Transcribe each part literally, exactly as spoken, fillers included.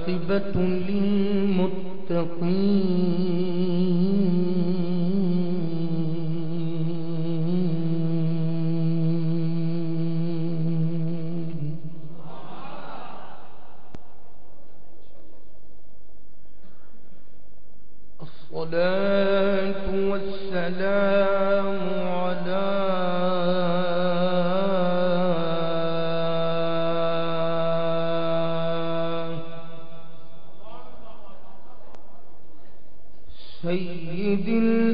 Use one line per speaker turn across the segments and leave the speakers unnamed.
والعاقبة للمتقين. الصلاة والسلام على سيد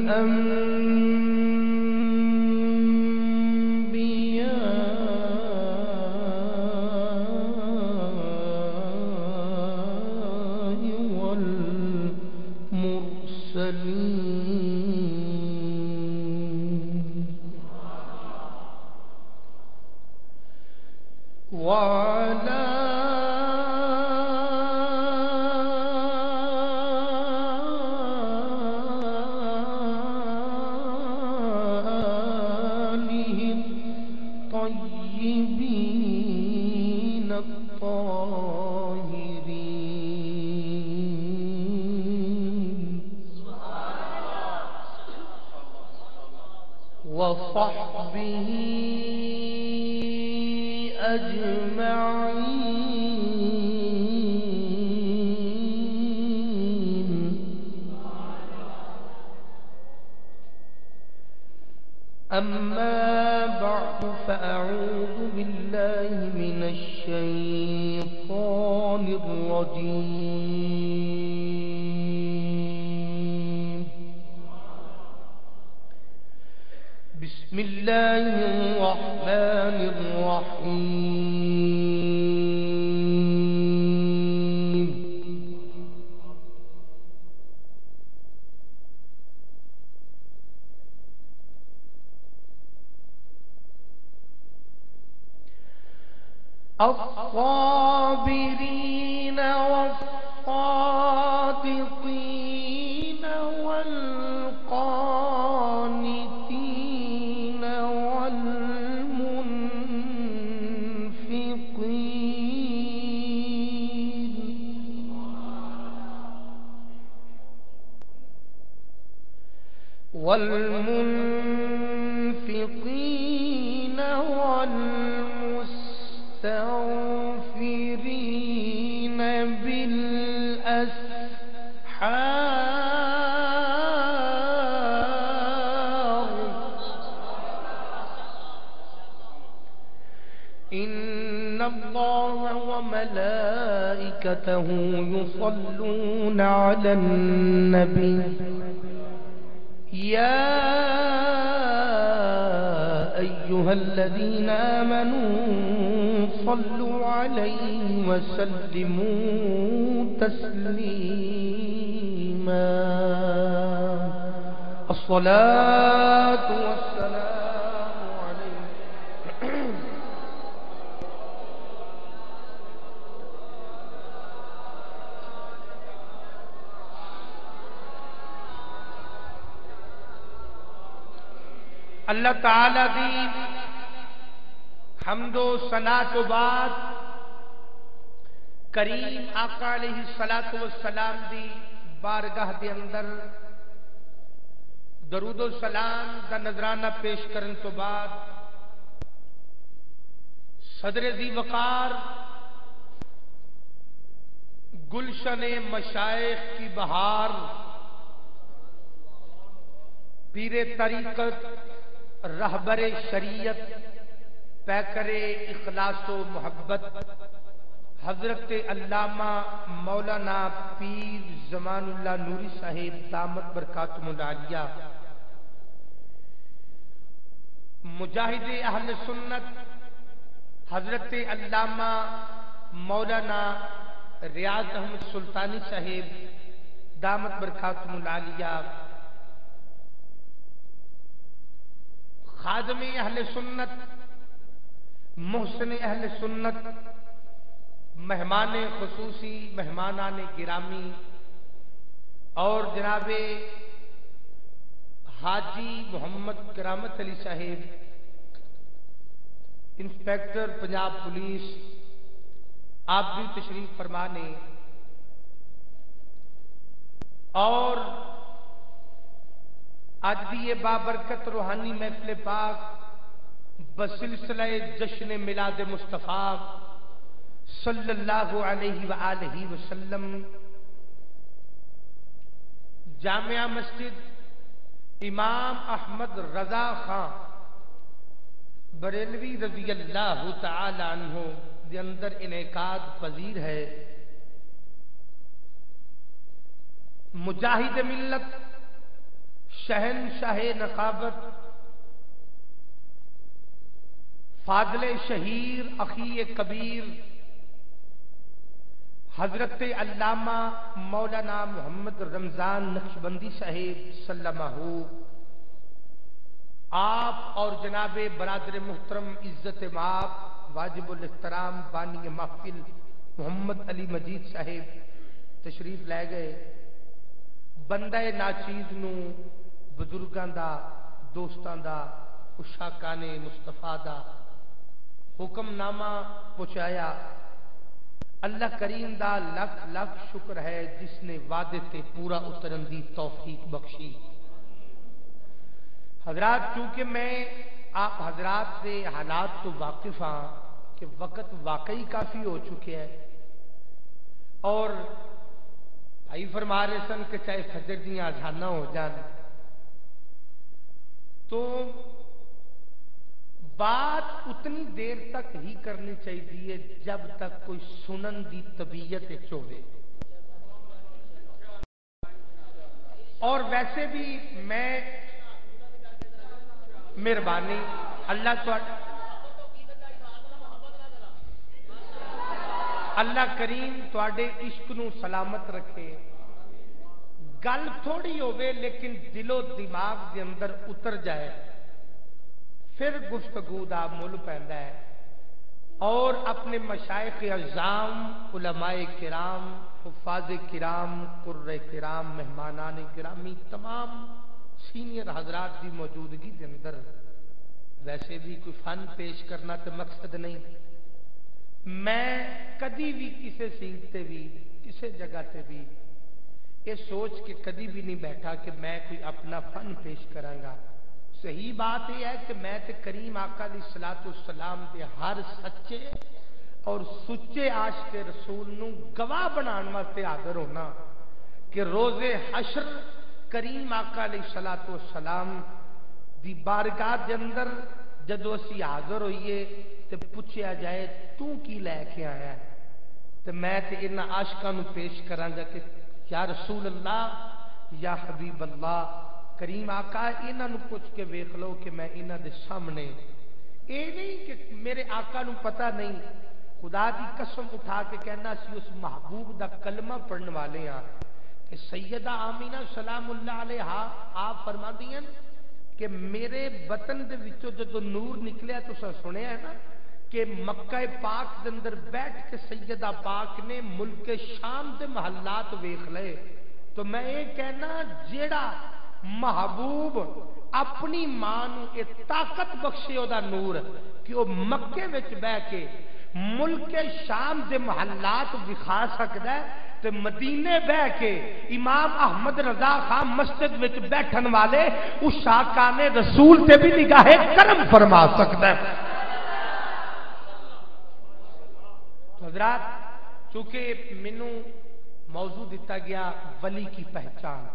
الأنبياء والمرسلين وعلى الطيبين الطاهرين وصحبه أجمعين. أما بعد فأعوذ بالله من الشيطان الرجيم. بسم الله الرحمن الرحيم. الصابرين والصادقين والقانتين والمنفقين والمنفقين والمستغفرين بالأسحار. إن الله وملائكته يصلون على النبي يا أيها الذين آمنوا صلوا عليه وسلموا تسليما. الصلاة والسلام عليه अल्लाह ताला दी हमदो सना तो बाद करीम आका अलैहि सलातो वस्सलाम दी बारगाह दे अंदर दरूदो सलाम दा नजराना पेश करन तो बाद सदर दी वकार गुलशन मशाइख की बहार पीरे तरीकत रहबरे शरीयत पैकरे इखलासो मोहब्बत हजरत अल्लामा मौलाना पीर जमानुल्लाह नूरी साहिब दामत बरकातुहुल आलिया मुजाहिद अहले सुन्नत हजरत अल्लामा मौलाना रियाज अहमद सुल्तानी साहिब दामत बरकातुहुल आलिया खादमे अहले सुन्नत मोहसिन अहले सुन्नत मेहमान खुसूसी मेहमानान गिरामी और जनाबे हाजी मोहम्मद करामत अली साहिब इंस्पेक्टर पंजाब पुलिस आप भी तशरीफ फरमाने اور آج بھی یہ بابرکت روحانی محفل پاک بسلسلہ جشن میلاد مصطفیٰ صلی اللہ علیہ وآلہ وسلم جامعہ مسجد امام احمد رضا خان بریلوی رضی اللہ تعالی عنہ دے اندر انعقاد پذیر ہے۔ مجاہد ملت، شہنشاہ نقابت، فاضل شہیر اخی کبیر حضرت علامہ مولانا محمد رمضان نقشبندی صاحب سلمہ، آپ اور جناب برادر محترم عزت مآب واجب الاحترام بانی محفل محمد علی مجید صاحب تشریف لے گئے۔ بندہ ناچیز نو بزرگاں دا، دوستاں دا، عشاقان مصطفیٰ دا حکم نامہ پہنچایا۔ اللہ کریم دا لکھ لکھ شکر ہے جس نے وعدے تے پورا اترن دی توفیق بخشی۔ حضرات، چونکہ میں آپ حضرات سے حالات تو واقف ہاں کہ وقت واقعی کافی ہو چکے ہے، اور بھائی فرما رہے سن کہ چاہے فجر دیاں اذاناں ہو جان تو بات اتنی دیر تک ہی کرنی چاہیے جب تک کوئی سنن دی طبیعت چوبے۔ اور ویسے بھی میں مہربانی اللہ اللہ کریم تواڈے عشق نو سلامت رکھے۔ گل تھوڑی ہوئے لیکن دل و دماغ دے اندر اتر جائے، پھر گفتگو دا مل پیندا ہے۔ اور اپنے مشائخ اعظام، علماء کرام، حفاظ کرام، قرۂ کرام، مہمانان کرامی، تمام سینئر حضرات کی موجودگی کے اندر ویسے بھی کوئی فن پیش کرنا تو مقصد نہیں۔ میں کدی بھی کسی سینگ تے بھی کسی جگہ تے بھی یہ سوچ کے کدی بھی نہیں بیٹھا کہ میں کوئی اپنا فن پیش کراں گا۔ صحیح بات یہ ہے کہ میں تے کریم آقا علیہ الصلوۃ والسلام دے ہر سچے اور سچے عاشق رسول نو گواہ بنان واسطے حاضر ہونا کہ روز حشر کریم آقا علیہ الصلوۃ والسلام دی بارگاہ دے اندر جدو اسی حاضر ہوئیے تے پوچھیا جائے تو کی لے کے آیا ہے، تے میں تے انہاں عاشقاں نو پیش کراں گا کہ یا رسول اللہ، یا حبیب اللہ، کریم آقا انہاں نو پوچھ کے ویکھ لو کہ میں انہاں دے سامنے، اے نہیں کہ میرے آقا نو پتہ نہیں، خدا دی قسم اٹھا کے کہنا سی اس محبوب دا کلمہ پڑھن والے ہاں کہ سیدہ آمینہ سلام اللہ علیہا آپ فرماندی ہیں کہ میرے بطن دے وچوں جدو نور نکلیا تو سنیا ہے نا کہ مکہ پاک دے اندر بیٹھ کے سیدہ پاک نے ملک شام دے محلات ویکھ لے، تو میں یہ کہنا جیڑا محبوب اپنی ماں نو اے طاقت بخشے او دا نور کہ وہ مکے وچ بہ کے ملک شام دے محلات دکھا سکتا ہے، تے مدینے بہ کے امام احمد رضا خان مسجد وچ بیٹھن والے اس شاکان رسول تے بھی نگاہ کرم فرما سکتا ہے۔ حضرات، چونکہ مینوں موضوع دیتا گیا ولی کی پہچان،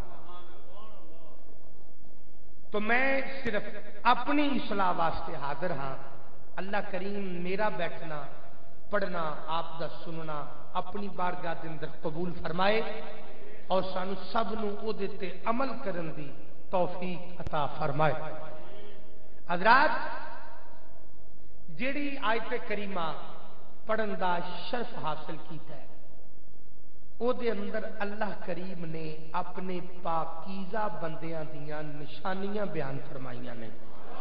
تو میں صرف اپنی اصلاح واسطے حاضر ہاں۔ اللہ کریم میرا بیٹھنا، پڑھنا، آپ دا سننا اپنی بارگاہ دے اندر قبول فرمائے اور سانو سب نو او دے تے عمل کرن دی توفیق عطا فرمائے۔ حضرات، جیڑی آیت کریمہ پڑھن دا شرف حاصل کیتا ہے او دے اندر اللہ کریم نے اپنے پاکیزہ بندیاں دیاں نشانیاں بیان فرمائیاں نے۔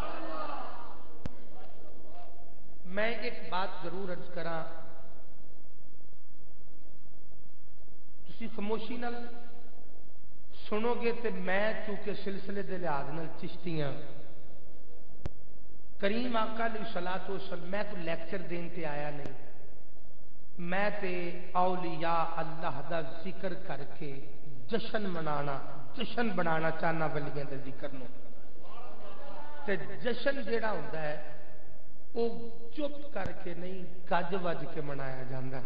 میں ایک بات ضرور عرض کراں، تسی خاموشی نال سنو گے تے میں چونکہ سلسلے دے لحاظ نال چشتی ہاں، کریم آقا علیہ الصلوۃ والسلام، میں تو لیکچر دین تے آیا نہیں، میں تے اولیاء اللہ دا ذکر کر کے जशन मनाना जशन बनाना चाहना वलियां दे जिक्र नूं ते जशन जेड़ा हुंदा है वो चुप करके नहीं गज वज के मनाया जाता।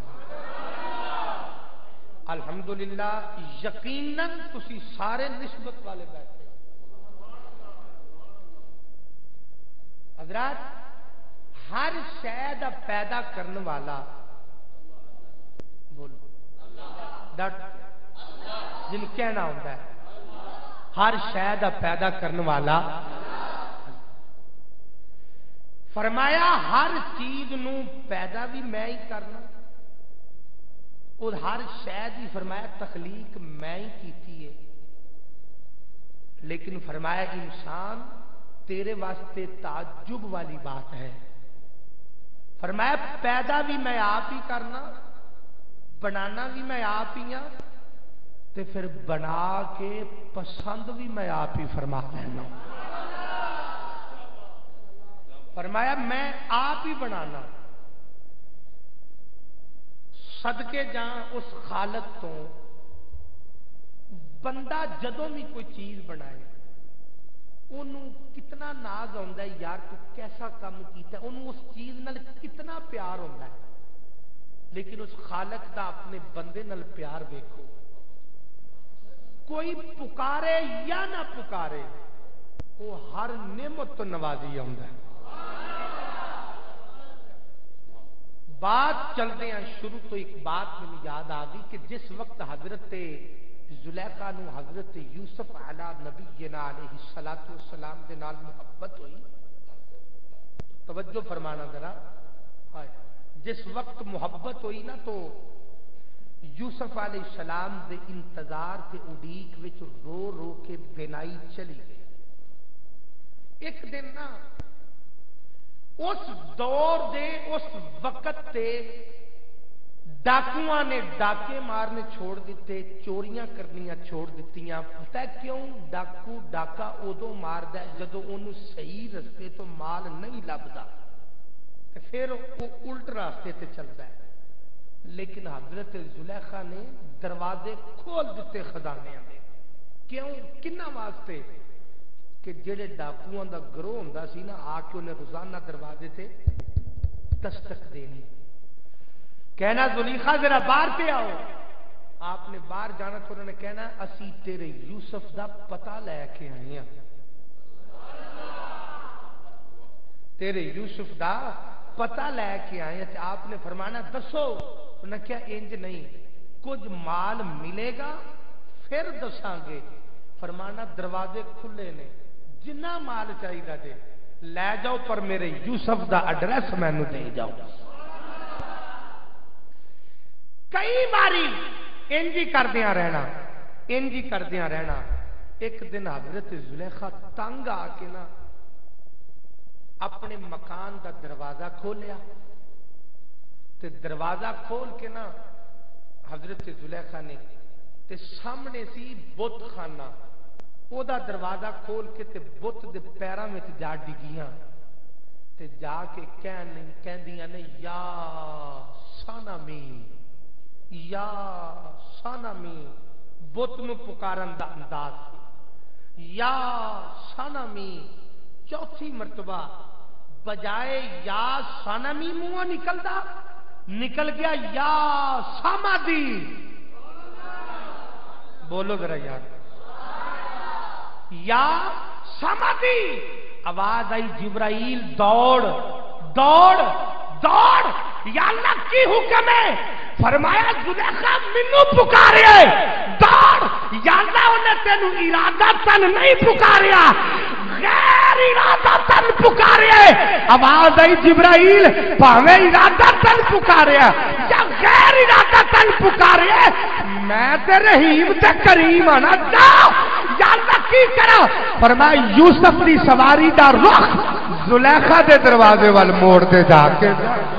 अल्हम्दुलिल्लाह यकीनन तुसी सारे निस्बत वाले बैठे हजरात। हर शय दा पैदा करने वाला बोलो डट जिन कहना होता है हर शय दा पैदा करने वाला। फरमाया हर चीज नू पैदा भी मैं ही करना और हर शय की फरमाया तखलीक मैं ही की है। लेकिन फरमाया इंसान तेरे वास्ते ताज्जुब वाली बात है। फरमाया पैदा भी मैं आप ही करना बनाना भी मैं आप ही हाँ ते फिर बना के पसंद भी मैं आप ही फरमा लेना। फरमाया मैं आप ही बनाना सदके जा उस खालक तो बंदा जदों भी कोई चीज बनाए ओनू कितना नाज आता है यार तू कैसा काम किया ओनू उस चीज नाल कितना प्यार होता है। लेकिन उस खालक का अपने बंदे नाल प्यार देखो कोई पुकारे या ना पुकारे वो हर नेमत तो नवाजी आता है। बात चलते हैं शुरू तो एक बात मैंने याद आ गई कि जिस वक्त हजरत जुलैखा नू हजरत यूसुफ अला नबीना अलैहिस्सलातु वस्सलाम दे नाल मुहब्बत हुई। तवज्जो फरमाना जरा। जिस वक्त मुहब्बत हुई ना तो यूसुफ अलैहिस्सलाम दे इंतजार के उड़ीक विच रो रो के बेनाई चली गई। एक दिन ना उस दौर दे उस वक्त ते डाकुआ ने डाके मारने छोड़ दिते चोरियां करनियां छोड़ दित्तियां। पता क्यों? डाकू डाका उदों मारदा है जदों उन्होंने सही रस्ते तो माल नहीं लभदा ते फिर वो उल्ट रास्ते ते चलता है। लेकिन हजरत जुलैखा ने दरवाजे खोल दिते खजाने दे। क्यों? किन्ना वास्ते कि जेड़े डाकुआं दा गिरोह हुंदा सी ना आके उन्हें रोजाना दरवाजे ते दस्तक देनी कहना जुलेखा जरा बाहर पे आओ। आपने बाहर जाना तो उन्होंने कहना असी तेरे यूसुफ दा पता लैके आए हैं तेरे यूसुफ दा पता लैके आए हैं। आपने फरमाना दसो। उन्हें क्या इंज नहीं कुछ माल मिलेगा फिर दसांगे। फरमाना दरवाजे खुले ने जिन्ना माल चाहिए जे लै जाओ पर मेरे यूसुफ दा एड्रेस मैनू दे जाओ। कई बारी इंजी करदियां रहना इंजी करदियां रहना। एक दिन हजरत जुलेखा तंग आके ना अपने मकान का दरवाजा खोलिया ते दरवाजा खोल के ना हजरत जुलेखा ने ते सामने सी बुत खाना ओदा दरवाजा खोल के ते बुत दे पैरों में जा डिगियां ते जाके कहन कहदियां ने या सानामी या सानामी। बुत नूं पुकारन दा अंदाज या सानामी। चौथी मरतबा बजाए या सानामी मुंह निकलदा निकल गया या सामादी। बोलो जरा यार या समाधि। आवाज आई जिब्राइल दौड़ दौड़ दौड़। या अल्लाह की हुक्म है। फरमाया जुलेखा मैनू पुकारे दौड़। या अल्लाह उन्हें तेनू इरादा तन नहीं पुकारिया गैर इरादा तन पुकारे। आवाज आई जिब्राइल भावे इरादा तन पुकारे या गैर इरादा तन पुकारे मैं ते रहीम ते करीम आना जा या अल्लाह की करा। फरमाया यूसुफ की सवारी दा रुख जुलेखा दे दरवाजे वाल मोड़ दे जाके।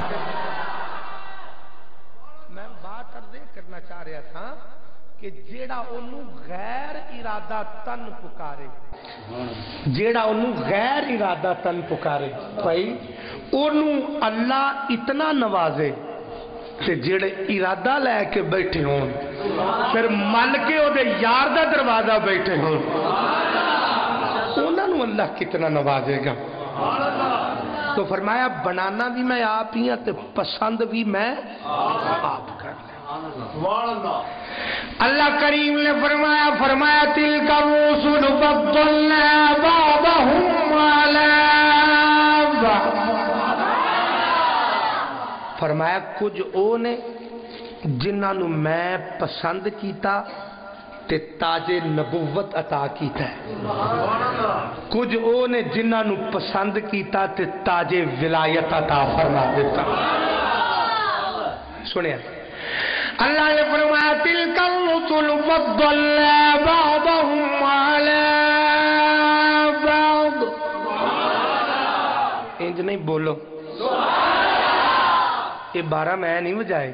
मैं बात अर्ज करना चाह रहा था कि जेड़ा ओनू गैर इरादा तन पुकारे जेड़ा ओनू गैर इरादा तन पुकारे भाई ओनू अल्लाह इतना नवाजे تے جڑے ارادہ لے کے بیٹھے ہون پھر مل کے او دے یار دا دروازہ بیٹھے ہون انہاں نو اللہ کتنا نوازے گا. تو فرمایا بنانا بھی میں آپ ہی ہوں تے پسند بھی میں آپ کر لیں. اللہ کریم نے فرمایا فرمایا تلک الرسل فضلنا بعضهم علی بعض. فرمایا کچھ او نے جنہاں نو میں پسند کیتا تے تاج نبوت عطا کیتا ہے. کچھ او نے جنہاں نو پسند کیتا تے تاج ولایت عطا فرما دیتا. سنیا اللہ نے فرمایا تلک الرسل فضلنا بعضهم علی بعض. انج نہیں بولو یہ بارہ میں نہیں بجائے.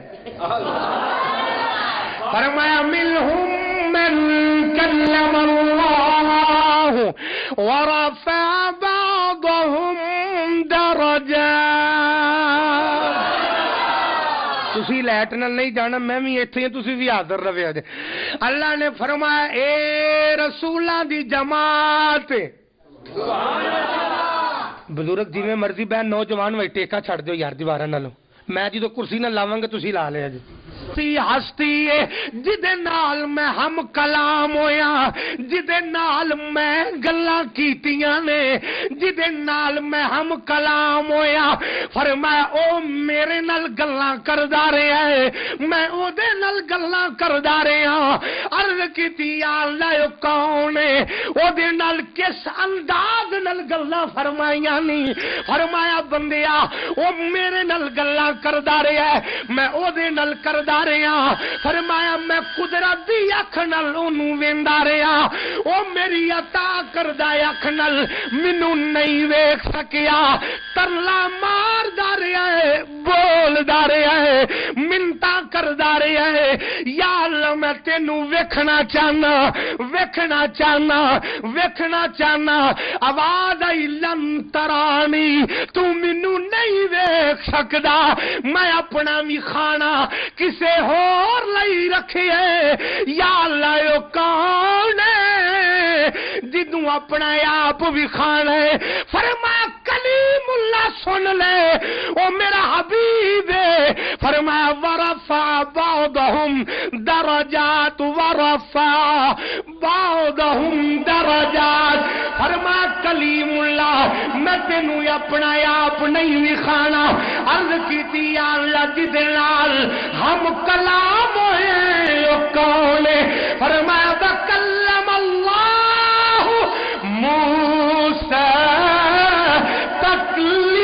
فرمایا منہم من کلم اللہ ورفع بعضهم درجات. تسی لیٹ نال نہیں جانا میں بھی ایتھے ہوں تسی بھی حاضر رہے اج. اللہ نے فرمایا اے رسولاں دی جماعت بزرگ جی میں مرضی بہن نوجوان وہی ٹیکا چھڑ دیو یار دیوارہ نالو میں جی تو کرسی نہ لاواں گے تسی لا لیا جی. ہستی جدے نال میں ہم کلام ہویا جدے نال میں گلاں کیتیاں نے جدے نال میں ہم کلام ہویا فرمایا او میرے نال گلاں کردا رہیا ہے میں او دے نال گلاں کردا رہیا. عرض کیتی یا اللہ او کون ہے او دے نال کس انداز نال گلاں فرمائیاں نہیں. فرمایا بندیا او میرے نال گلاں کردا رہیا ہے میں او دے نال کردا رہا. فرمایا میں قدرت دی اکھ نال اونوں ویندا رہا او میری عطا کردہ اکھ نال مینوں نہیں ویکھ سکیا. ترلا ماردا رہیا ہے بولدا رہیا ہے منتا کردا رہیا ہے یا اللہ میں تینوں ویکھنا چاہنا ویکھنا چاہنا ویکھنا چاہنا. آواز آئی لن ترانی تو مینوں نہیں ویکھ سکدا میں اپنا بھی کھانا کسے اور لئی رکھی ہے. یا اللہ او کون ہے جدوں اپنا آپ بھی کھانا ہے. فرمایا کلیم اللہ سن لے او میرا حبیب ہے. فرمایا ورفع بعضهم درجات ورفع بعضهم درجات. فرمایا کلیم اللہ میں تینوں اپنا آپ نہیں بھی کھانا. عرض کیتی یا اللہ جدے نال ہم کلام ہوئے او کون ہے. فرمایا وکلم اللہ موسیٰ تکلیما.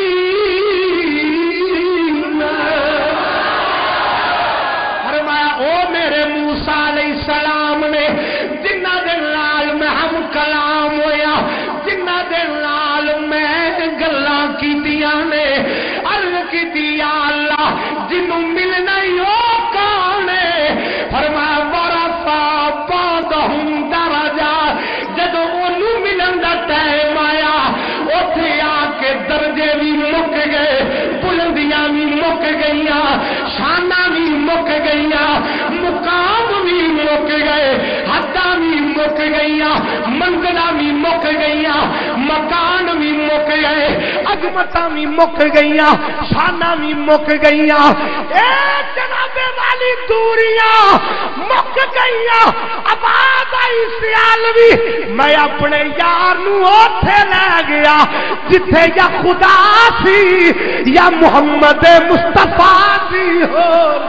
فرمایا او میرے موسیٰ علیہ السلام نے جنہ دے نال میں ہم کلام ہویا جنہ دے نال میں گلاں کیتیاں نے. عرض کیتی یا اللہ جنوں ملنا ہی ہو کون ہے. فرمایا ورفع بعضهم درجات. جدوں اونوں ملن دا ٹائم آیا اوتھے آ کے درجے بھی مک گئے بلندیاں بھی مک گئیاں شاناں بھی مک گئیاں مقام بھی مک گئے حداں بھی مک گئیاں منزلاں بھی مک گئیاں مکان بھی مک گئے عظمتاں بھی مک گئیاں شاناں بھی مک گئیاں. اے جناب والی دوریاں مک گئیاں. آواز آئی سیالوی میں اپنے یار نو اوتھے لے گیا جتھے یا خدا سی یا محمد مصطفیٰ سی ہو.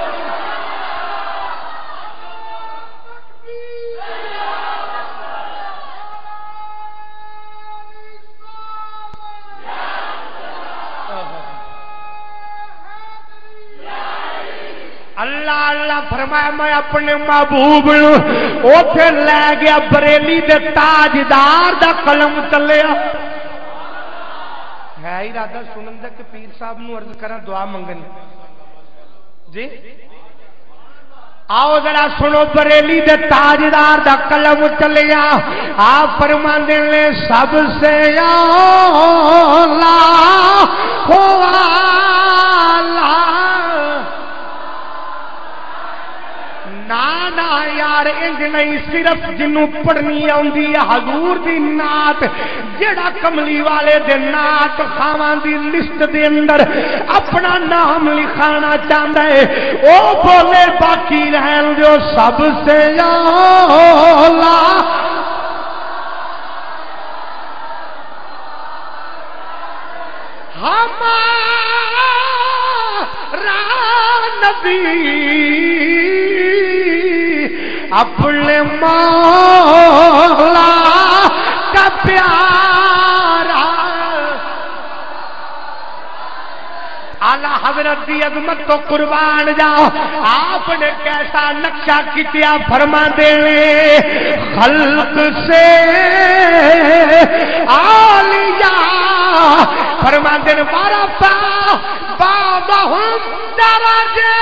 اللہ اللہ فرمایا میں اپنے محبوب اوتھے لے گیا بریلی دے تاجدار دا قلم چلیا. ہے ارادہ سنن دا کہ پیر صاحب نو عرض کراں دعا منگنی جی. آؤ ذرا سنو بریلی دے تاجدار دا قلم چلیا. آپ فرماندے نے سب سے اولا ہوا نا نا یار انج نہیں، صرف جنوں پڑھنی آندی ہے حضور دی نعت، جڑا کملی والے دے نعت خاواں دی لسٹ دے اندر اپنا نام لکھانا چاہتا ہے او بولے باقی رہن جو سب سے اولا ہمارا نبی اپنے مولا کا پیارا، اعلی حضرت دی عظمت تو قربان جاؤ، آپ نے کیسا نقشہ کیا فرما دے خلق سے آلیا فرما دے بارہ پا بابہم درجے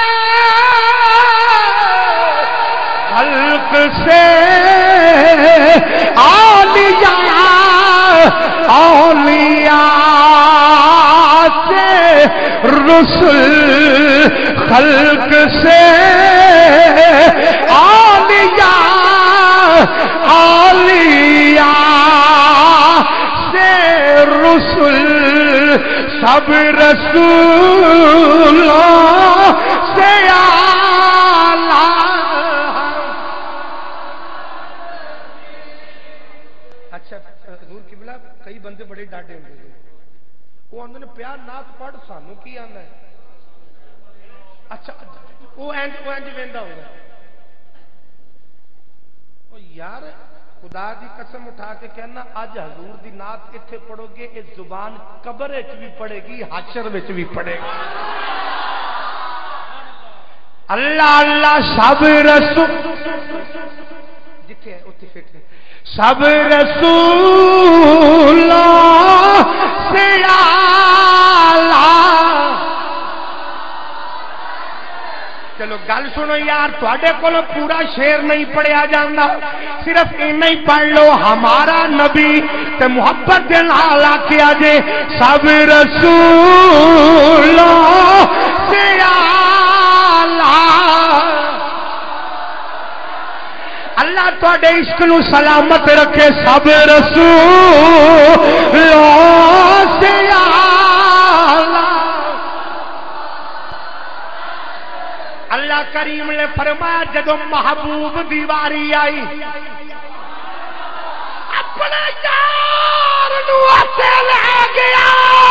خلق سے اولیاء اولیاء سے رسل خلق سے اولیاء اولیاء سے رسل سب رسولوں سے اعلیٰ۔ اچھا حضور قبلہ کئی بندے بڑے ڈاٹے ہوندے نے، وہ آندے نے پیار نات پڑھ سانو کی آندا ہے، اچھا وہ اینج وہ اینج ویندا ہوگا او یار خدا دی قسم اٹھا کے کہنا اج حضور دی نعت ایتھے پڑھو گے یہ زبان قبر وچ بھی پڑھے گی حشر وچ بھی پڑھے گی۔ اللہ اللہ سب رسول جتھے ہے اوتھے فٹ ہے سب رسولوں سے اعلیٰ۔ چلو گل سنو یار، تھوڑے کولو پورا شعر نہیں پڑھیا جاندہ، صرف اینا ہی پڑھ لو ہمارا نبی تے محبت دے نال آکھیا جے سب رسولوں سے اعلیٰ۔ اللہ تواڈے عشق نو سلامت رکھے سب رسولوں سے اعلیٰ۔ اللہ کریم نے فرمایا جدو محبوب دیواری آئی اپنا یار نو اتے لے گیا،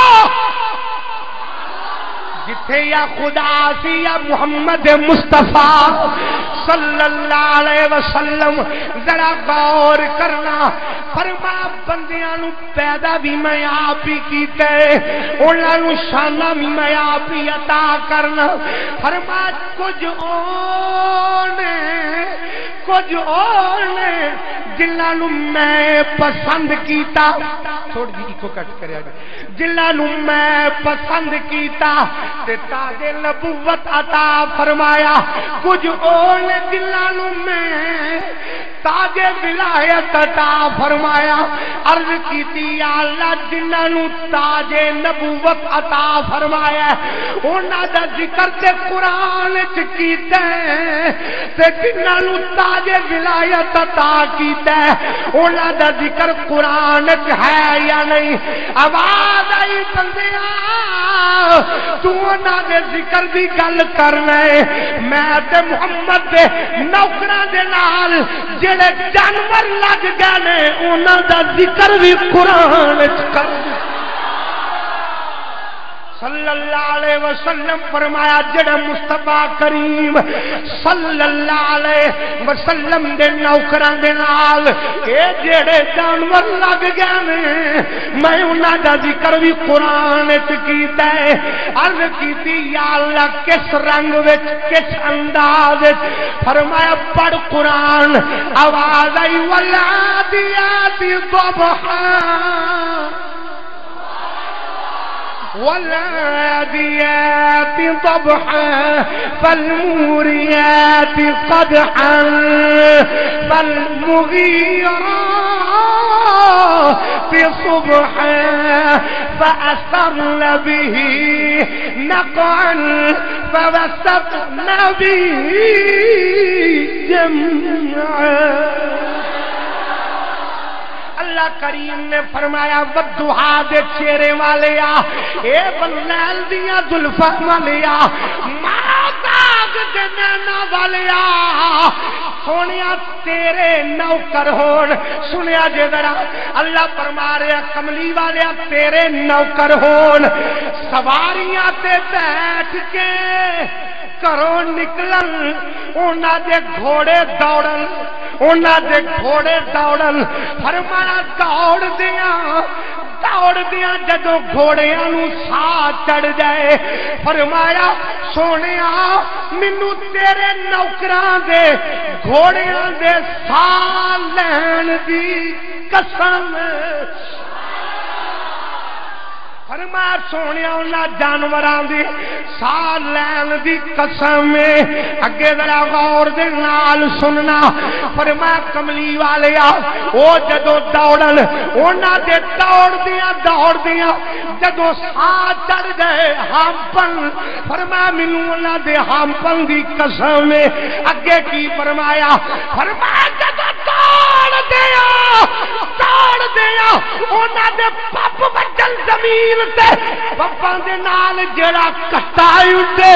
جتھے یا خدا سی یا محمد مصطفیٰ صلی اللہ علیہ وسلم، ذرا غور کرنا، فرما بندیاں نو پیدا بھی میں آپ ہی کیتے، انہاں نو شانہ بھی میں آپ ہی عطا کرنا، فرما کچھ اونے کچھ اونے جنہاں نو میں پسند کیتا، چھوڑ جی ایکو کٹ کریا جی، جنہاں نو میں پسند کیتا تے تاج نبوت عطا فرمایا، کچھ اونے جنہاں نو میں تاج ولایت عطا فرمایا، عرض کیتی یا اللہ جنہاں نو تاج نبوت عطا فرمایا انہاں دا ذکر تے قرآن وچ کیتا تے جنہاں نو تاج ولایت عطا کیتا انہاں دا ذکر قرآن وچ ہے یا نہیں؟ آواز آئی بندیاں تو انہاں دے ذکر دی گل کرنا ہے، میں تے محمد دے نوکراں دے نال جڑے جانور لگ گئے نے انہاں دا ذکر بھی قرآن وچ کر صلی اللہ علیہ وسلم فرمایا جڑا مصطفیٰ کریم صلی اللہ علیہ وسلم دے نوکراں دے نال اے جڑے جانور لگ گئے نے میں انہاں دا ذکر بھی قرآن وچ کیتا ہے، عرض کیتی یا اللہ کس رنگ وچ کس انداز وچ؟ فرمایا پڑھ قرآن، آواز آئی والعادیات ضبحا والعاديات ضبحا فالموريات قدحا فالمغيرات صبحا فأثرن به نقعا فوسطن به جمعا. اللہ کریم نے فرمایا ودھا دے چہرے والے آ اے بلیل دیاں زلفاں والے آ ماں داغ دے نینا والے آ سونیا تیرے نوکر ہون. سنیا جے ذرا اللہ فرما رہا کملی والے تیرے نوکر ہون سواریاں تے بیٹھ کے گھروں نکلن انہاں دے گھوڑے دوڑن انہاں دے گھوڑے دوڑن. فرمایا دوڑ دیاں دوڑ دیاں جدوں گھوڑیاں نو ساہ چڑھ جائے فرمایا سونیا مینوں تیرے نوکراں دے گھوڑیاں دے ساہ لین دی قسم. فرمایا سونے انہاں جانوراں دی ساہ لین دی قسم. اگے ذرا غور دے نال سننا. فرمایا کملی والے آ او جدوں دوڑن انہاں دے دوڑ دیاں دوڑ دیاں جدوں ساہ چڑھ گئے ہامپن. فرمایا مینوں انہاں دے ہامپن دی قسم. اگے کی فرمایا فرمایا جدوں دوڑ دیاں دوڑ دیاں انہاں دے پپ وجن زمین پپا دے نال جڑا کٹا اٹھے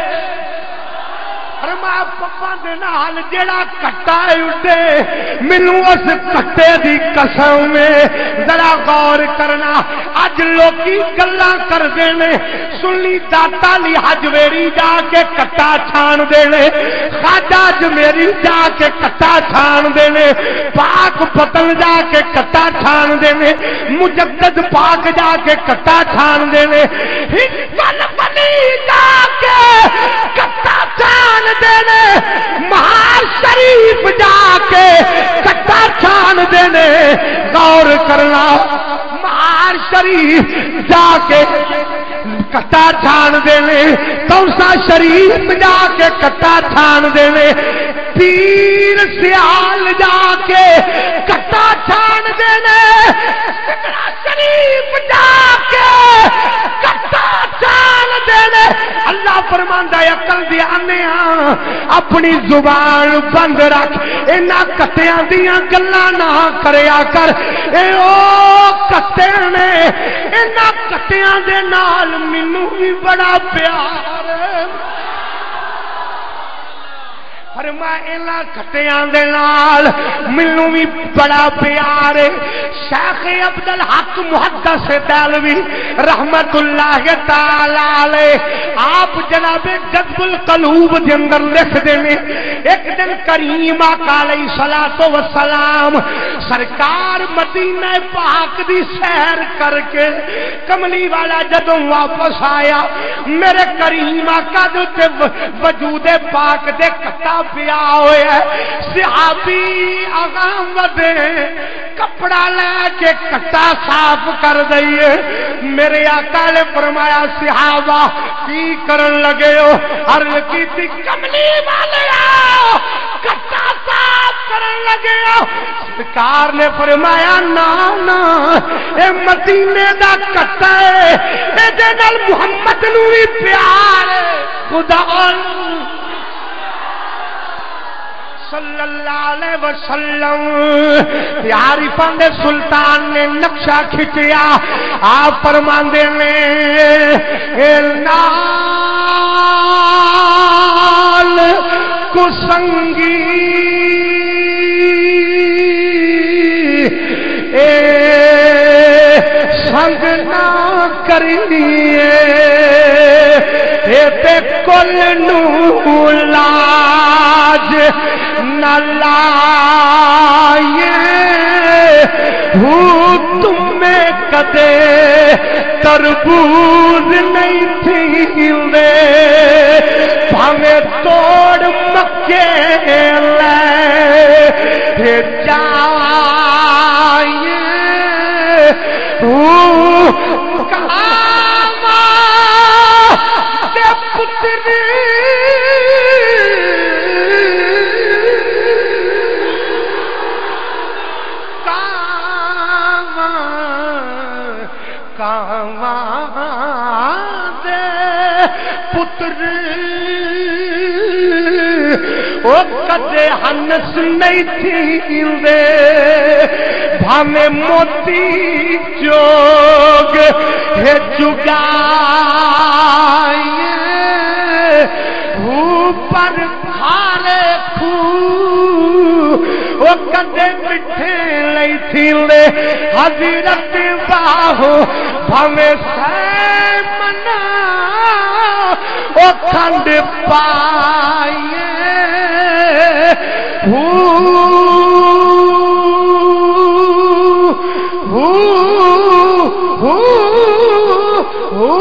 فرمایا پپا دے نال جڑا کٹا اٹھے مینوں اس کٹے دی قسم. ذرا غور کرنا اج لوکی گلاں کردے نے سنی داتا لی حجویری جا کے کٹا چھان دے نے خواجہ اجمیری جا کے کٹا چھان دے نے پاک پتن جا کے کٹا چھان دے نے مجدد پاک جا کے کٹا چھان دے نے ہندل بنی جا کے کٹا چھان دے نے مہار شریف جا کے کٹا چھان دے نے. غور کرنا مہار شریف جا کے کٹا چھان دینے توسا شریف جا کے کٹا چھان دینے پیر سیال جا کے کٹا چھان دینے سکرا شریف جا کے کٹا چھان دینے. اللہ فرماندا ہے عقل دی آنے ہاں اپنی زبان بند رکھ انہاں کٹیاں دیاں گلاں نہ کریا کر. اے او کٹے نے انہاں کٹیاں دے نال مینوں بھی بڑا پیار فرمایا انہاں کٹیاں دے نال مینوں بھی بڑا پیار. شیخ عبد الحق محدث دہلوی رحمت اللہ تعالی علیہ آپ جناب جذب القلوب دے اندر لکھ دینے ایک دن کریم آقا علیہ الصلوۃ والسلام سرکار مدینہ پاک دی سیر کر کے کملی والا جدوں واپس آیا میرے کریم آقا دے وجود پاک دے کٹا پیا ہویا ہے. صحابی اگاں ودے کپڑا لے کے کٹا صاف کر دئیے. میرے آقا نے فرمایا صحابہ کی کرن لگے ہو؟ عرض کی تھی کملی والے آؤ کٹا صاف کرن لگے ہو. سرکار نے فرمایا نا نا اے مدینے دا کٹا ہے اے دے نال محمد نو بھی پیار ہے. خدا صلی اللہ علیہ وسلم عارفان دے سلطان نے نقشہ کھچیا. آپ فرماندے نے نال کسنگی اے سنگ نہ کریے تے کل نو لاج نہ لائے ہو تمہیں کدے تربوز نہیں تھی دے بھاویں توڑ مکے لے جائے ہو کہاں دے پتری کاواں دے پتر او کدے ہنس نہیں تھیندے بھاویں موتی جوگ ہے چگائیے اوپر کھارے خو او کدے مٹھے نہیں تھیندے حضرت باہو بھاویں سیمنا او کھنڈ پائیے ہو ہو ہو ہو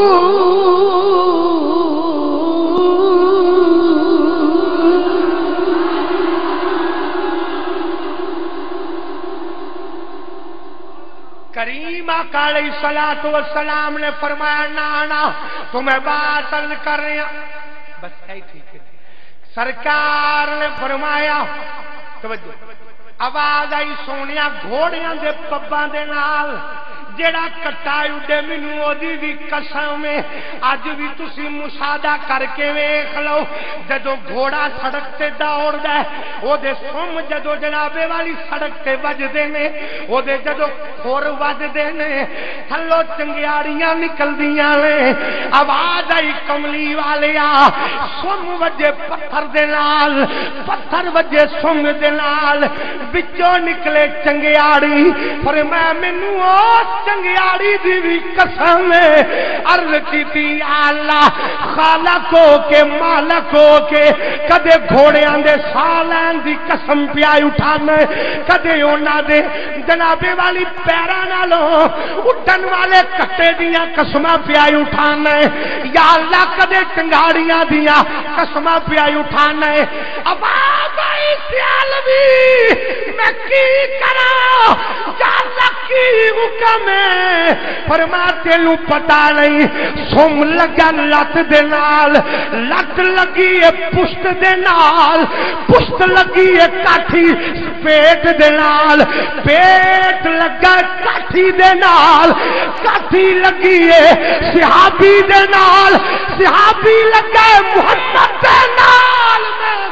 کریم آقا علیہ الصلوۃ والسلام نے فرمایا نانا تمہیں بات عرض کر رہے ہیں بس یہی ٹھیک ہے سرکار نے فرمایا توجہ آواز آئی سونیا گھوڑیاں دے پباں دے نال جڑا کٹا اڈے مینوں اودی بھی قسم ہے اج بھی تسی مشاہدہ کر کے ویکھ لو جدوں گھوڑا سڑک تے دوڑدا ہے او دے سم جدوں جنابے والی سڑک تے وجدے نے او دے جدوں خور وجدے نے تھلو چنگیاڑیاں نکلدیاں نے آواز آئی کملی والیا سم وجے پتھر دے نال پتھر وجے سم دے نال وچوں نکلے چنگیاڑی فرمایا مینوں او چنگیاڑی دی بھی قسم عرض کی تھی اللہ خالق ہو کے مالک ہو کے کدے گھوڑیاں دے سالین دی قسم پیائی اٹھانا کدے انہاں دے جنابے والی پیراں نالوں اٹھن والے کٹے دیاں قسماں پیائی اٹھانا یا اللہ کدے چنگاڑیاں دیاں قسماں پیائی اٹھانا آواز آئی سیالوی میں کی کراں یا اللہ کی حکم فرما تینوں پتا نہیں سم لگا لت دے نال لت لگی ہے پشت دے نال پشت لگی ہے کاٹھی پیٹ دے نال پیٹ لگا کاٹھی دے نال کاٹھی لگی ہے صحابی دے نال صحابی لگا ہے محمد دے نال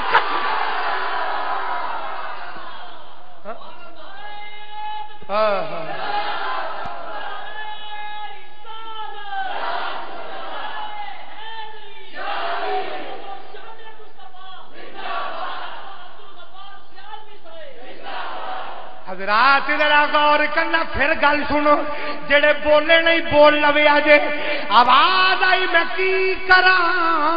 ہاں ہاں حضرات ذرا غور کرنا پھر گل سنو جڑے بولے نہیں بول لوے اجے آواز آئی میں کی کراں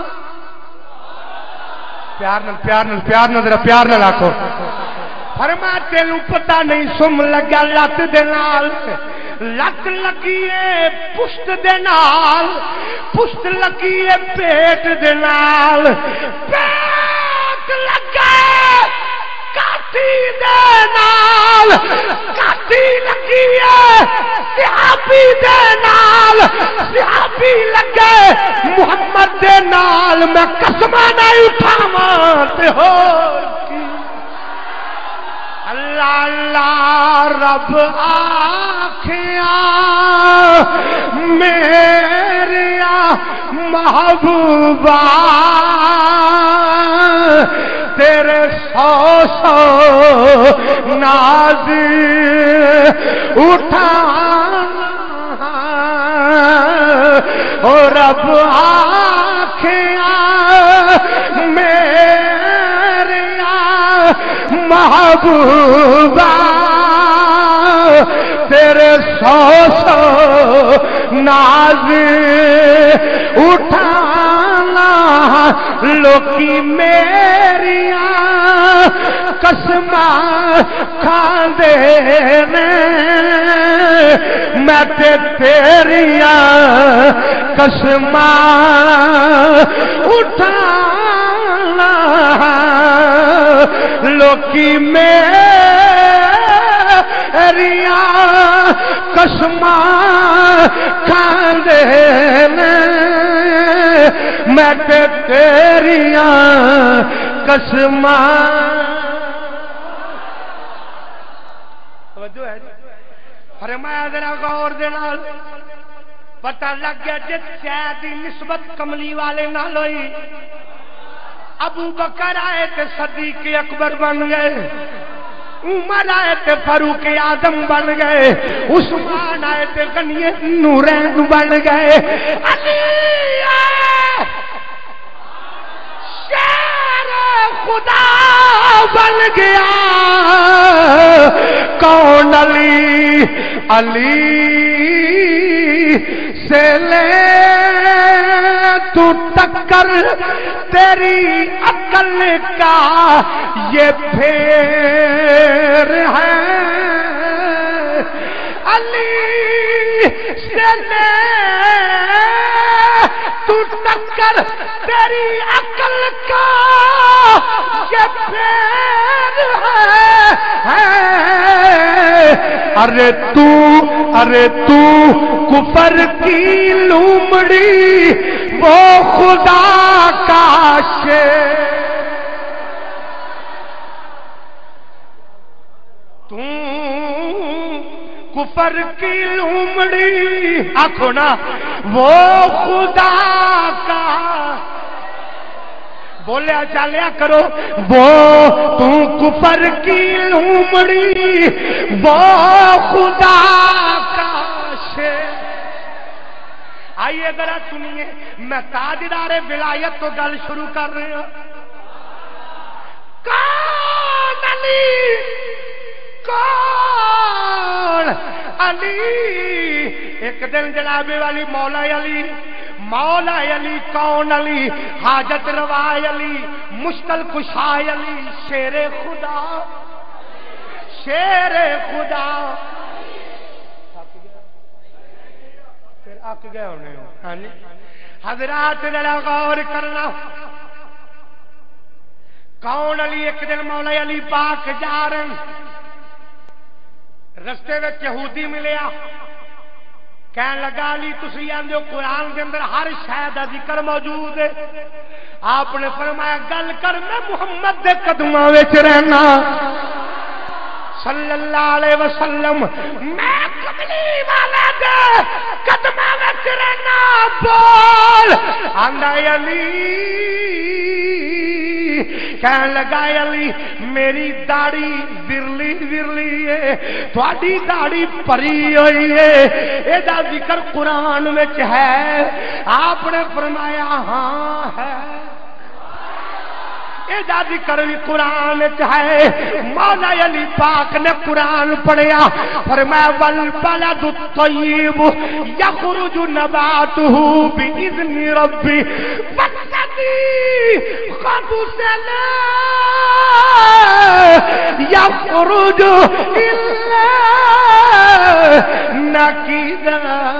پیار نال پیار نال پیار نال ذرا پیار نال آکھو فرما تینوں پتہ نہیں سم لگا لت دے نال لت لگی ہے پشت دے نال پشت لگی ہے پیٹ دے نال پیٹ لگا کاٹی دے نال کاٹی لگی ہے صحابی دے نال صحابی لگے محمد دے نال میں قسماں نہیں اٹھاواں تے ہو اللہ اللہ رب آکھیا میریا محبوبا تیرے سو سو ناز اٹھانا او رب آکھیا میریا محبوبا تیرے سو سو ناز اٹھانا لوکی میریاں قسماں کھاندے نے میں تے تیریاں قسماں اٹھانا لوکی میریاں قسماں کھاندے نے میں تے تیریاں قسماں توجہ ہے فرمایا ذرا غور دے نال پتہ لگ گیا جس شے دی نسبت کملی والے نال ہوئی ابو بکر آئے تے صدیق اکبر بن گئے، عمر آئے تے فاروق اعظم بن گئے، عثمان آئے تے غنی نورین بن گئے، علی آئے شیر خدا بن گیا۔ کون علی؟ علی سے لے تو ٹکر تیری عقل کا یہ پھیر ہے، علی سے لے تو ٹکر تیری عقل کا یہ پھیر ہے۔ ارے تو ارے تو کفر کی لومڑی وہ خدا کا شیر، تو کفر کی لومڑی آنکھو نا وہ خدا کا، بولیا چالیا کرو وہ تو کفر کی لومڑی وہ خدا کا شیر۔ آئیے ذرا سنیے، میں تاجدار ولایت تو گل شروع کر رہی ہوں۔ کون علی؟ کون علی؟ ایک دن جناب والی مولا علی، مولا علی کون علی؟ حاجت روا علی، مشکل کشا علی، شیر خدا، شیر خدا۔ پھر اک گئے ہونے ہاں جی حضرات ذرا غور کرنا، کون علی؟ ایک دن مولا علی پاک جا رہے، رستے میں یہودی ملیا، کہن لگا علی تسی آندے ہو قرآن کے اندر ہر شے دا ذکر موجود ہے، آپ نے فرمایا گل کر، میں محمد دے قدماں وچ رہنا صلی اللہ علیہ وسلم، میں کملی والے دے قدماں وچ رہنا، بول آندا علی، کہن لگا علی میری داڑھی ورلی ورلی ہے، تھوڑی داڑھی پری ہوئی ہے، اے دا ذکر قرآن وچ ہے؟ آپ نے فرمایا ہاں ہے، اے دا ذکر بھی قرآن وچ ہے۔ مولا علی پاک نے قرآن پڑھیا، فرمایا والبلد الطیب یخرج نباتہ باذن ربی والذی خبث لا یخرج الا نکدا۔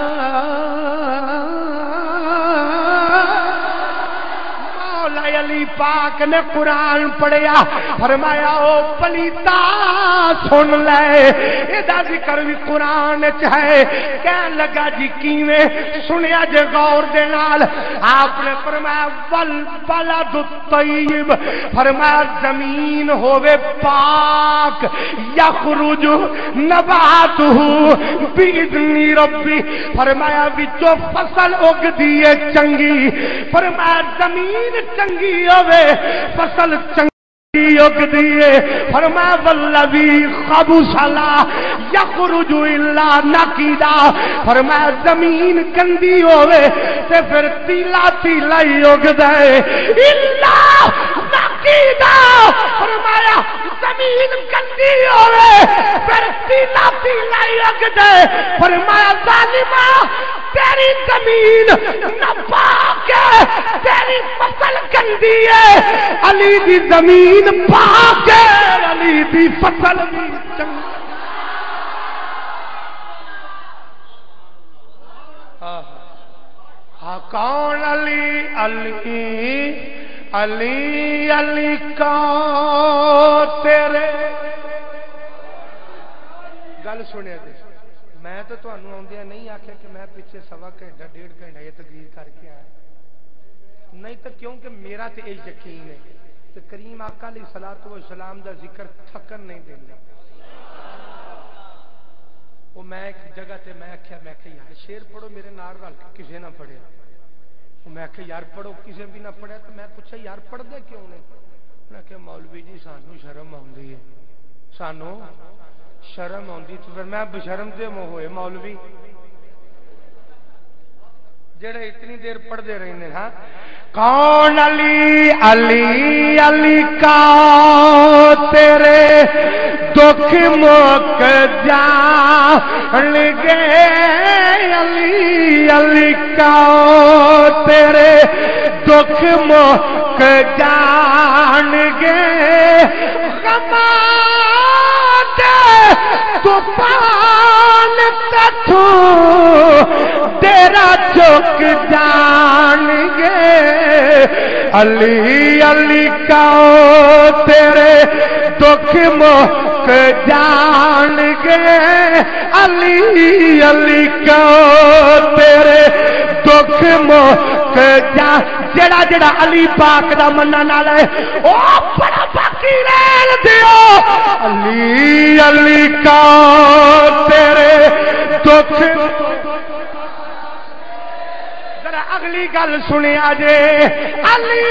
علی پاک نے قرآن پڑھیا، فرمایا او پلیتا سن لے، ادا ذکر بھی قرآن چ ہے۔ کہن لگا جی کیویں؟ سنیا جے غور دے نال، آپ نے فرمایا والبلد الطیب، فرمایا زمین ہووے پاک، یخرج نباتہ باذن ربی، فرمایا وچوں فصل اگدی ہے چنگی، فرمایا زمین چنگی ہوے فصل چنگی اگدی ہے، فرمایا والذی خبث لا یخرج الا نکدا، فرمایا زمین گندی ہوے تے پھر تیلا تیلا ہی اگدا ہے، الا نکدا، فرمایا زمین گندی ہوے پھر تیلا تیلا ہی اگدا ہے، فرمایا ظالما تیری زمین ناپاک ہے، تیری فصل گندی ہے، علی دی زمین پاک ہے، علی دی فصل بھی چنگی۔ ہاں کون علی؟ علی علی علی کون تیرے؟ گل سنیا جی، میں تو تمہیں آدھا نہیں آخیا کہ میں پیچھے سوا گھنٹہ ڈیڑھ گھنٹہ یہ تقریر کر کے آیا، نہیں تو کیونکہ میرا تو یہ یقین ہے کہ کریم آقا علیہ الصلوۃ والسلام دا ذکر تھکن نہیں دینا۔ وہ میں ایک جگہ تے میں آخیا میں کہ یار شیر پڑھو میرے نال رل کے کسے نہ پڑھیا. میں کہ یار پڑھو کسے بھی نہ پڑھیا. تو میں پوچھا یار پڑھ دے کیوں نے؟ میں کہ مولوی جی سانو شرم آندی ہے, سانو شرم آندی. تو پھر میں بشرم تے ہوئے مولوی جڑے اتنی دیر پڑھتے رہنے. ہاں کون علی علی علی کا تیرے دکھ مک جان گے, علی علی کا تیرے دکھ مک جان گے, طوفان تٹھو تیرا چک جان گے, علی علی کا تیرے دکھ مک جان گے, علی علی کا تیرے دکھ مک جان. جڑا جڑا علی پاک دا منن والا ہے او بڑا باقی رہن دیو, علی علی کا تیرے دکھ. ذرا اگلی گل سنیا جے, علی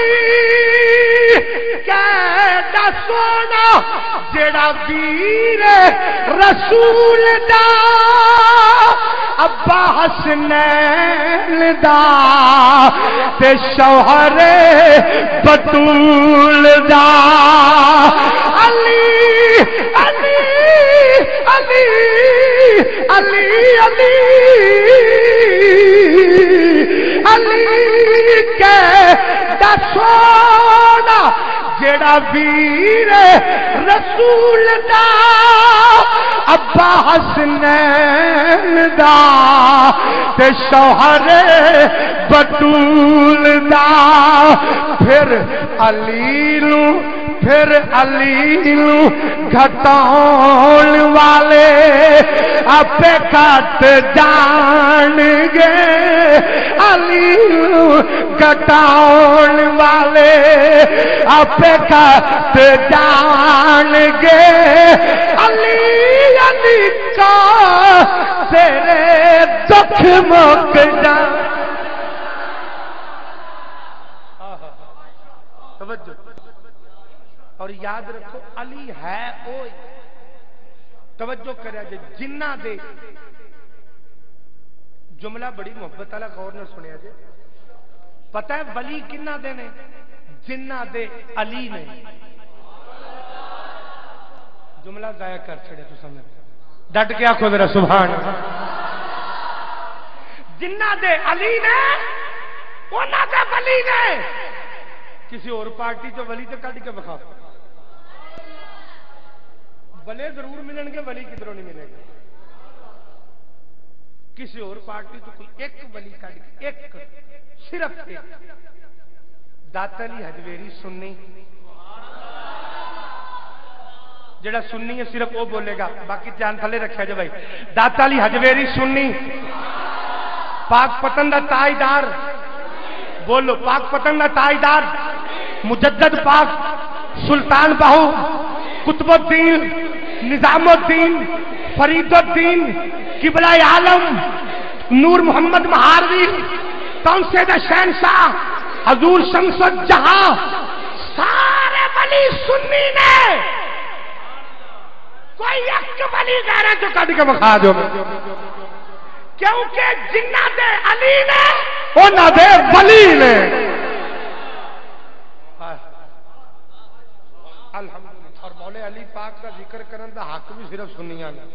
کہدا سونا جڑا ویر رسول دا, ابا حسنین دا تے شوہر بطول دا, علی علی علی علی علی علی کہدا سونا جڑا ویر رسول دا, ابا حسنین دا تے شوہر بطول دا. پھر علی نو پھر علی نو گھٹاؤن والے اپے کٹ جان گے, علی نو گھٹاؤن والے اپے کٹ جان گے, علی علی کا تیرے دکھ مک جان. توجہ اور یاد رکھو علی ہے او, توجہ کریا جے جنہ دے جملہ بڑی محبت والا غور نہ سنیا جے. پتہ ہے ولی کنہ دے نے؟ جنہ دے علی نے. جملہ ضائع کر چھڑے تو سمجھ, ڈٹ کے آکھو ذرا سبحان اللہ. جنہ دے علی نے انہاں دے ولی نے. کسی اور پارٹی تو ولی تے کڈ کے بخا, بلے ضرور ملن گے, ولی کدھروں نہیں ملے گا. کسی اور پارٹی تو کوئی ایک ولی کڈ کے, ایک صرف ایک. داتا علی حجویری سنی, جڑا سنی ہے صرف وہ بولے گا, باقی دھیان تھلے رکھا جائے بھائی. داتا علی حجویری سنی, پاک پتن دا تاجدار, بولو پاک پتن دا تاجدار, مجدد پاک سلطان باہو قطب الدین نظام الدین فرید الدین قبلہ عالم نور محمد مہاروی تونسے شہنشاہ حضور شمس الجہاں, سارے ولی سنی نے. کوئی ایک ولی غیر جو کٹ کے بخا دو, کیونکہ جنہ دے علی نے انہاں دے ولی نے. الحمدللہ. اور مولا علی پاک کا ذکر کرن دا حق بھی صرف سنیاں نے.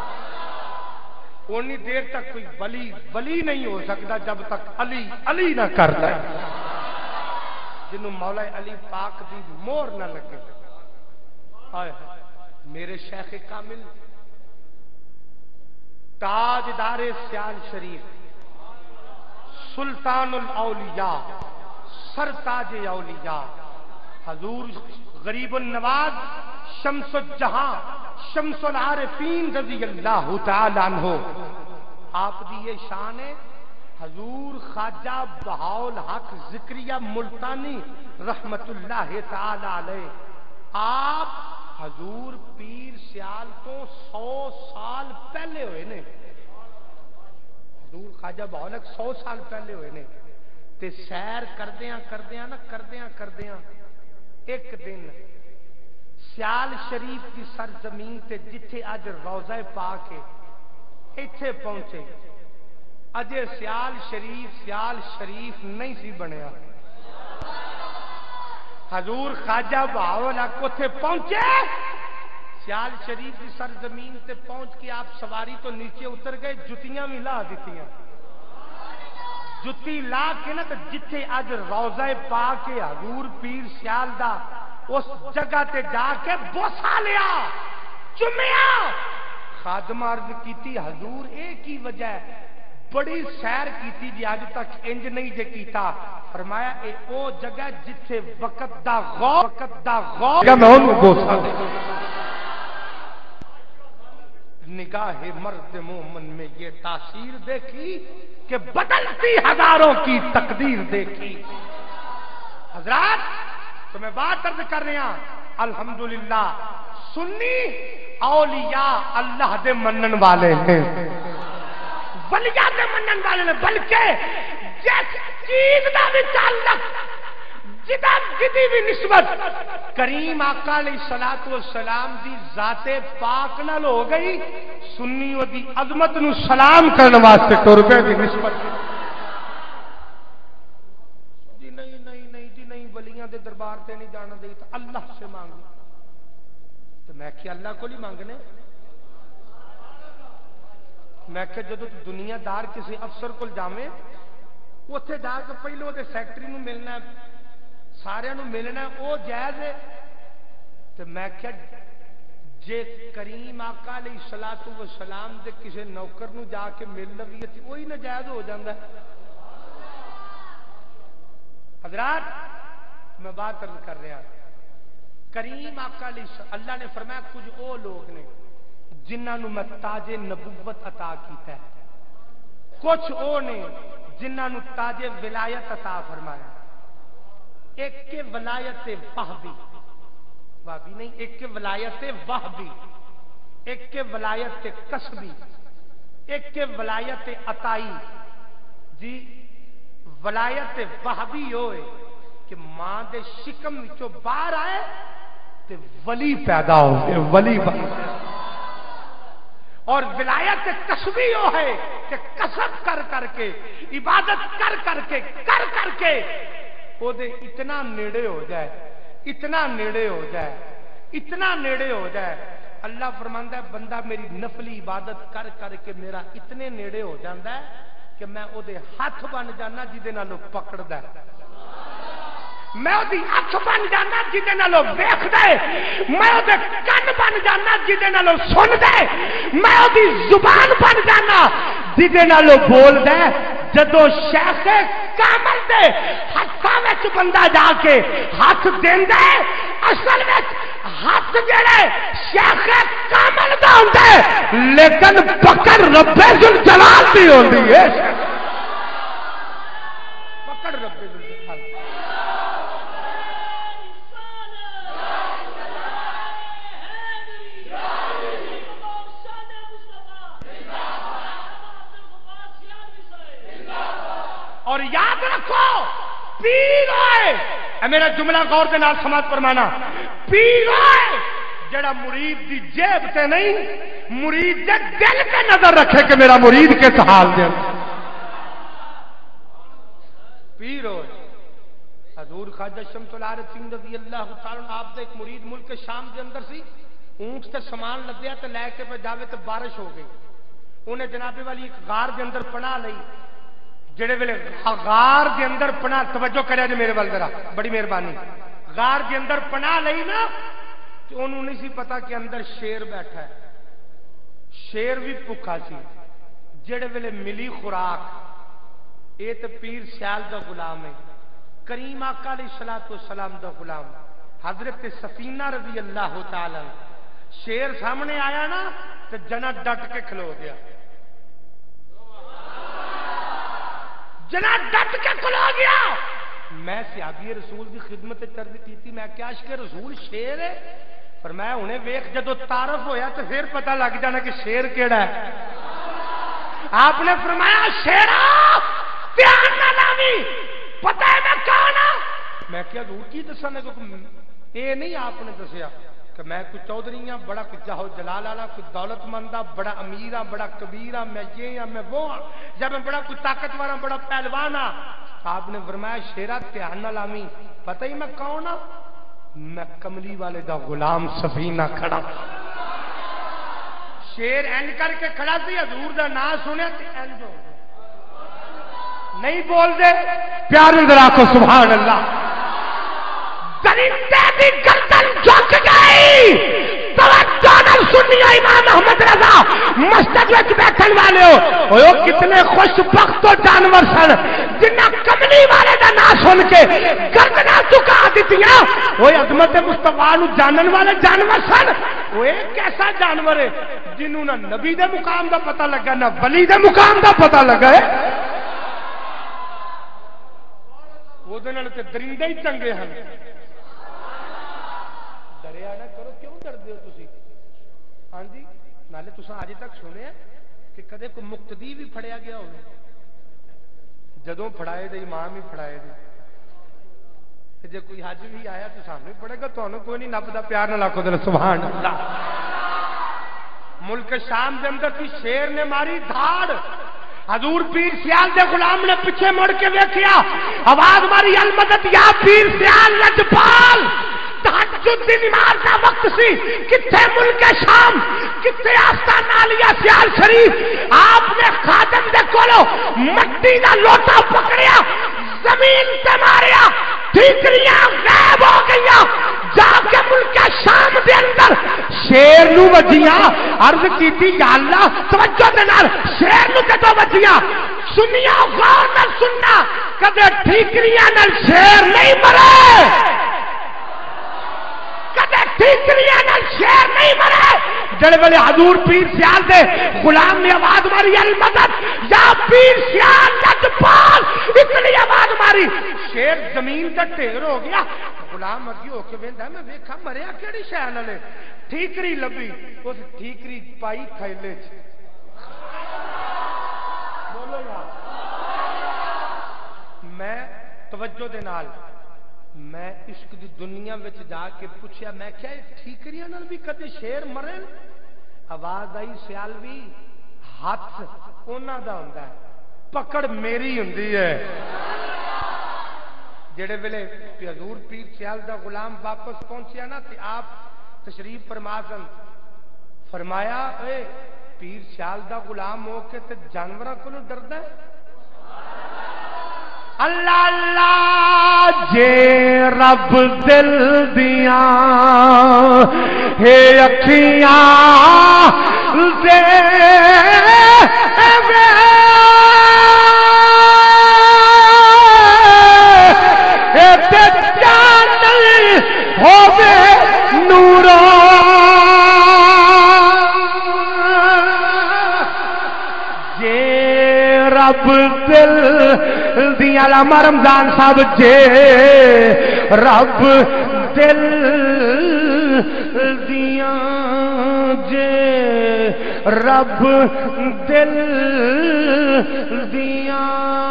اونی دیر تک کوئی ولی ولی نہیں ہو سکتا جب تک علی علی نہ کرتا ہے, جنہوں مولا علی پاک دی مور نہ لگے. آئے میرے شیخ کامل تاجدار سیال شریف, سلطان الاولیاء, سرتاج اولیاء, حضور غریب النواز شمس الجہاں شمس العارفین رضی اللہ تعالی عنہ. آپ دی یہ شان ہے. حضور خواجہ بہاؤل حق ذکریہ ملتانی رحمت اللہ تعالی علیہ, آپ حضور پیر سیال تو سو سال پہلے ہوئے نے، حضور خواجہ بہولک سو سال پہلے ہوئے نے، تے سیر کردیاں کردیاں نا کردیاں کردیاں ایک دن سیال شریف کی سرزمین تے جتھے اج روضہ پاک ہے ایتھے پہنچے. اجے سیال شریف سیال شریف نہیں سی بنیا. حضور خواجہ بہاولک اوتھے پہنچے، سیال شریف کی سرزمین تے پہنچ کے آپ سواری تو نیچے اتر گئے، جتیاں بھی لا دیتیاں. جتی لا کے نا تو جتھے اج روضہ پاک ہے حضور پیر سیال دا اس جگہ تے جا کے بوسا لیا، چومیا. خادم عرض کیتی حضور ایک ہی وجہ ہے، بڑی سیر کیتی جی اج تک انج نہیں جے کیتا. فرمایا اے او جگہ جتھے وقت دا غور وقت دا غور میں اونوں بوسا دے. نگاہ مرد مومن میں یہ تاثیر دیکھی کہ بدلتی ہزاروں کی تقدیر دیکھی. حضرات تو میں بات عرض کر رہا ہوں، الحمدللہ سنی اولیاء اللہ دے منن والے ہیں، ولیاء دے منن والے ہیں. بلکہ جس چیز دا بھی تعلق جدا جدی بھی نسبت کریم آقا علیہ الصلوۃ والسلام دی ذات پاک نال ہو گئی، سنی او دی عظمت نو سلام کرن واسطے ٹر گئے دی نسبت. جی نہیں نہیں نہیں جی نہیں ولیاں دے دربار تے نہیں جانا دے تو اللہ سے مانگ. تو میں کہ اللہ کو نہیں مانگنے. میں کہ جدو دنیا دار کسی افسر کو جاویں اوتھے جا کے پہلو دے سیکٹری نو ملنا سارے نو ملنا او جائز ہے. تو میں کہ جے کریم آقا علیہ الصلوۃ والسلام دے کسی نوکر نو جا کے مل لویے تے وہی ناجائز ہو جاندا ہے. حضرات میں بات عرض کر رہا، کریم آقا علیہ اللہ نے فرمایا کچھ او لوگ نے جنہاں نو میں تاج نبوت عطا کیتا ہے، کچھ او نے جنہاں نو تاج ولایت عطا فرمایا. ایک کے ولایت وہبی وہبی نہیں، ایک کے ولایت وہبی، ایک کے ولایت کسبی، ایک کے ولایت عطائی. جی ولایت وہبی ہوئے کہ ماں دے شکم وچوں باہر آئے تے ولی پیدا ہو گئے، ولی بن گئے. اور ولایت کسبی ہو ہے کہ کسب کر کر کے عبادت کر کر کے کر کر کے وہ دے اتنا نیڑے ہو جائے، اتنا نیڑے ہو جائے، اتنا نیڑے ہو جائے. اللہ فرماندا ہے بندہ میری نفلی عبادت کر کر کے میرا اتنے نیڑے ہو جاتا ہے کہ میں او دے ہاتھ بن جانا جدے نال پکڑدا ہے، میں او دی اکھ بن جانا جدے نال ویکھدا ہے، میں او دے کان بن جانا جدے نال سندا ہے، میں او دی زبان بن جانا جدے نال بولدا ہے. جدو شیخ کامل دے ہاتھاں وچ بندہ جا کے ہاتھ دیندا ہے، اصل وچ ہاتھ جڑے شیخ کامل دا ہوندا ہے لیکن پکڑ رب ذوالجلال دی ہوندی ہے. پکڑ رب ذوالجلال. اور یاد رکھو پیر ہوئے، اے میرا جملہ غور کے نال سماعت فرمانا، پیر ہوئے جڑا مرید دی جیب تے نہیں مرید دے دل پہ نظر رکھے کہ میرا مرید کس حال دے. پیر ہوئے حضور خواجہ شمس العارفین سنگھ رضی اللہ تعالی عنہ آپ دے ایک مرید ملک شام دے اندر سی، اونٹ تے سامان لدیا تے لے کے پہ جاوے تے بارش ہو گئی. انہیں جناب والی ایک غار دے اندر پناہ لئی. جڑے ویلے غار دے اندر پناہ توجہ کریا جے میرے ول ذرا بڑی مہربانی، غار دے اندر پناہ لئی نا تو انہوں نہیں سی پتا کہ اندر شیر بیٹھا ہے. شیر بھی بھوکا سی. جڑے ویلے ملی خوراک اے تے پیر سیال دا غلام ہے، کریم آقا علیہ الصلوۃ والسلام دا غلام حضرت سفینہ رضی اللہ تعالی عنہ. شیر سامنے آیا نا تو جنا ڈٹ کے کھلو گیا، جنا ڈٹ کے کھلو گیا. میں صحابی رسول کی خدمت چرد کی تھی، میں کیا عشق رسول شیر ہے؟ فرمایا ہنے ویکھ جدو تعارف ہویا تو پھر پتہ لگ جانا کہ شیر کیڑا ہے. آپ نے فرمایا شیرا دھیان نہ لاوی پتہ ہے میں کون ہاں. میں کیا حضور کی دساں نے اے نہیں آپ نے دسیا کہ میں کوئی چودھری ہاں بڑا کوئی جاہو جلال والا کوئی دولت مند ہاں بڑا امیر ہاں بڑا کبیر ہاں میں یہ ہاں میں وہ ہاں یا میں بڑا کوئی طاقتور ہاں بڑا پہلوان ہاں. آپ نے فرمایا شیرا دھیان نہ لاوی پتہ ہی میں کون ہاں میں کملی والے دا غلام سفینہ کھڑا. شیر اینج کر کے کھڑا سی حضور دا نام سنیا تے اینج ہو نہیں بول دے پیار ذرا کو سبحان اللہ. درندے دی گردن جھک گئی توجہ نال سنیا امام احمد رضا مسجد وچ بیٹھن والے ہو او کتنے خوش بخت جانور سن جنہ کملی والے دا نام سن کے گردناں چکا دتیاں. او عظمت مصطفی نو جانن والے جانور سن. او ایک ایسا جانور ہے جنوں نہ نبی دے مقام دا پتہ لگا نہ ولی دے مقام دا پتہ لگا ہے. وہ دے نال تے درندے ہی چنگے ہیں. ڈریا نہ کرو کیوں ڈردے ہو تسی؟ ہاں جی نالے تساں اج تک سنیا کہ کدے کوئی مقتدی بھی پھڑیا گیا ہوگا جدوں پھڑائے دے امام ہی پھڑائے دے جے کوئی حج بھی آیا تو سامنے پڑے گا تانوں کوئی نہیں نبدا پیار نہ لاکھو دل سبحان اللہ. ملک شام دے اندر کی شیر نے ماری دھاڑ حضور پیر سیال دے غلام نے پیچھے مڑ کے دیکھیا آواز ماری المدد یا پیر سیال لجپال. تہجد دی نماز دا وقت سی کتھے ملک شام کتھے آستان عالیہ سیال شریف. آپ نے خادم دے کولو مٹی دا لوٹا پکڑیا زمین تے ماریا ٹھیکریاں غائب ہو گئیاں. جا کے ملک شام دے اندر شیر نو وجیاں عرض کیتی یا اللہ توجہ دے نال شیر نو کدو وجیاں سنیا غور نال سننا کدے ٹھیکریاں نال شیر نہیں مرے کدے ٹھیکریاں نال شیر نہیں مرے. جڑے ویلے حضور پیر سیال دے غلام نے آواز ماری المدد یا پیر سیال لجپال اتنی آواز ماری شیر زمین تے ڈھیر ہو گیا. غلام اگے ہو کے ویندا میں ویکھا مریا کیڑی شے نالے ٹھیکری لبھی اس ٹھیکری پائی تھیلے چ. بولو یار میں توجہ دے نال میں عشق دی دنیا وچ جا کے پوچھیا میں کیا ٹھیکریاں نال بھی کدی شیر مرے؟ آواز آئی سیالوی ہاتھ انہاں دا ہوندا ہے پکڑ میری ہوندی ہے. جڑے ویلے حضور پیر سیال دا غلام واپس پہنچیا نا تے آپ تشریف فرما سن فرمایا اے پیر سیال دا غلام ہو کے تے جانوراں کولوں ڈردا ہے. اللہ اللہ جے رب دل دیاں ہے اکھیاں دے تے چانل ہووے نورا جے رب دل دیاں علامہ رمضان صاحب جے رب دل دیاں جے رب دل دیاں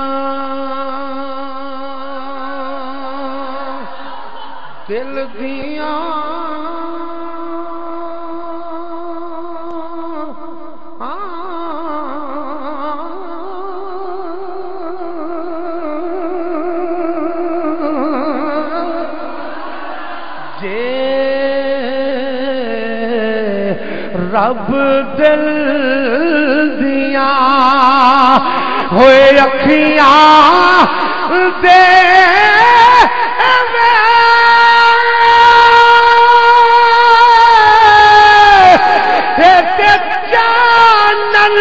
دل دیاں رب دل دیاں ہوئے اکھیاں دے جانن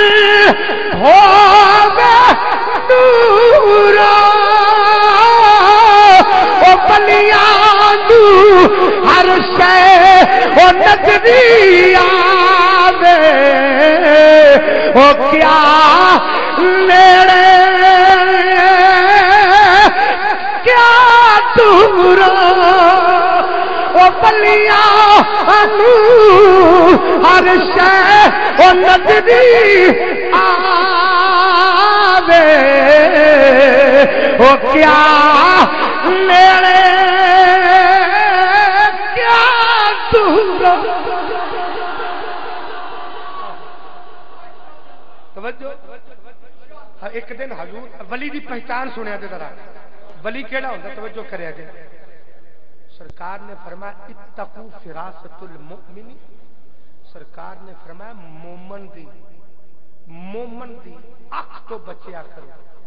ہووے نورا او بلیاں نو ہر شے او نظری آوے او کیا نیڑے کیا دورا او بلیاں سانو ہر شے او نظری آوے او کیا نیڑے کیا دور توجہ ایک دن حضور ولی دی پہچان سنیا دے ذرا ولی کیڑا ہوندا توجہ کریا جے سرکار نے فرمایا اتقوا فراست المؤمن سرکار نے فرمایا مومن دی مومن دی اکھ تو بچیا کرو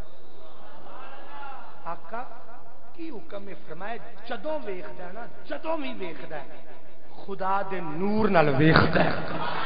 آقا کی حکم ہے فرمایا جدوں ویکھدا نا جدوں وی ویکھدا ہے خدا دے نور نال ویکھدا ہے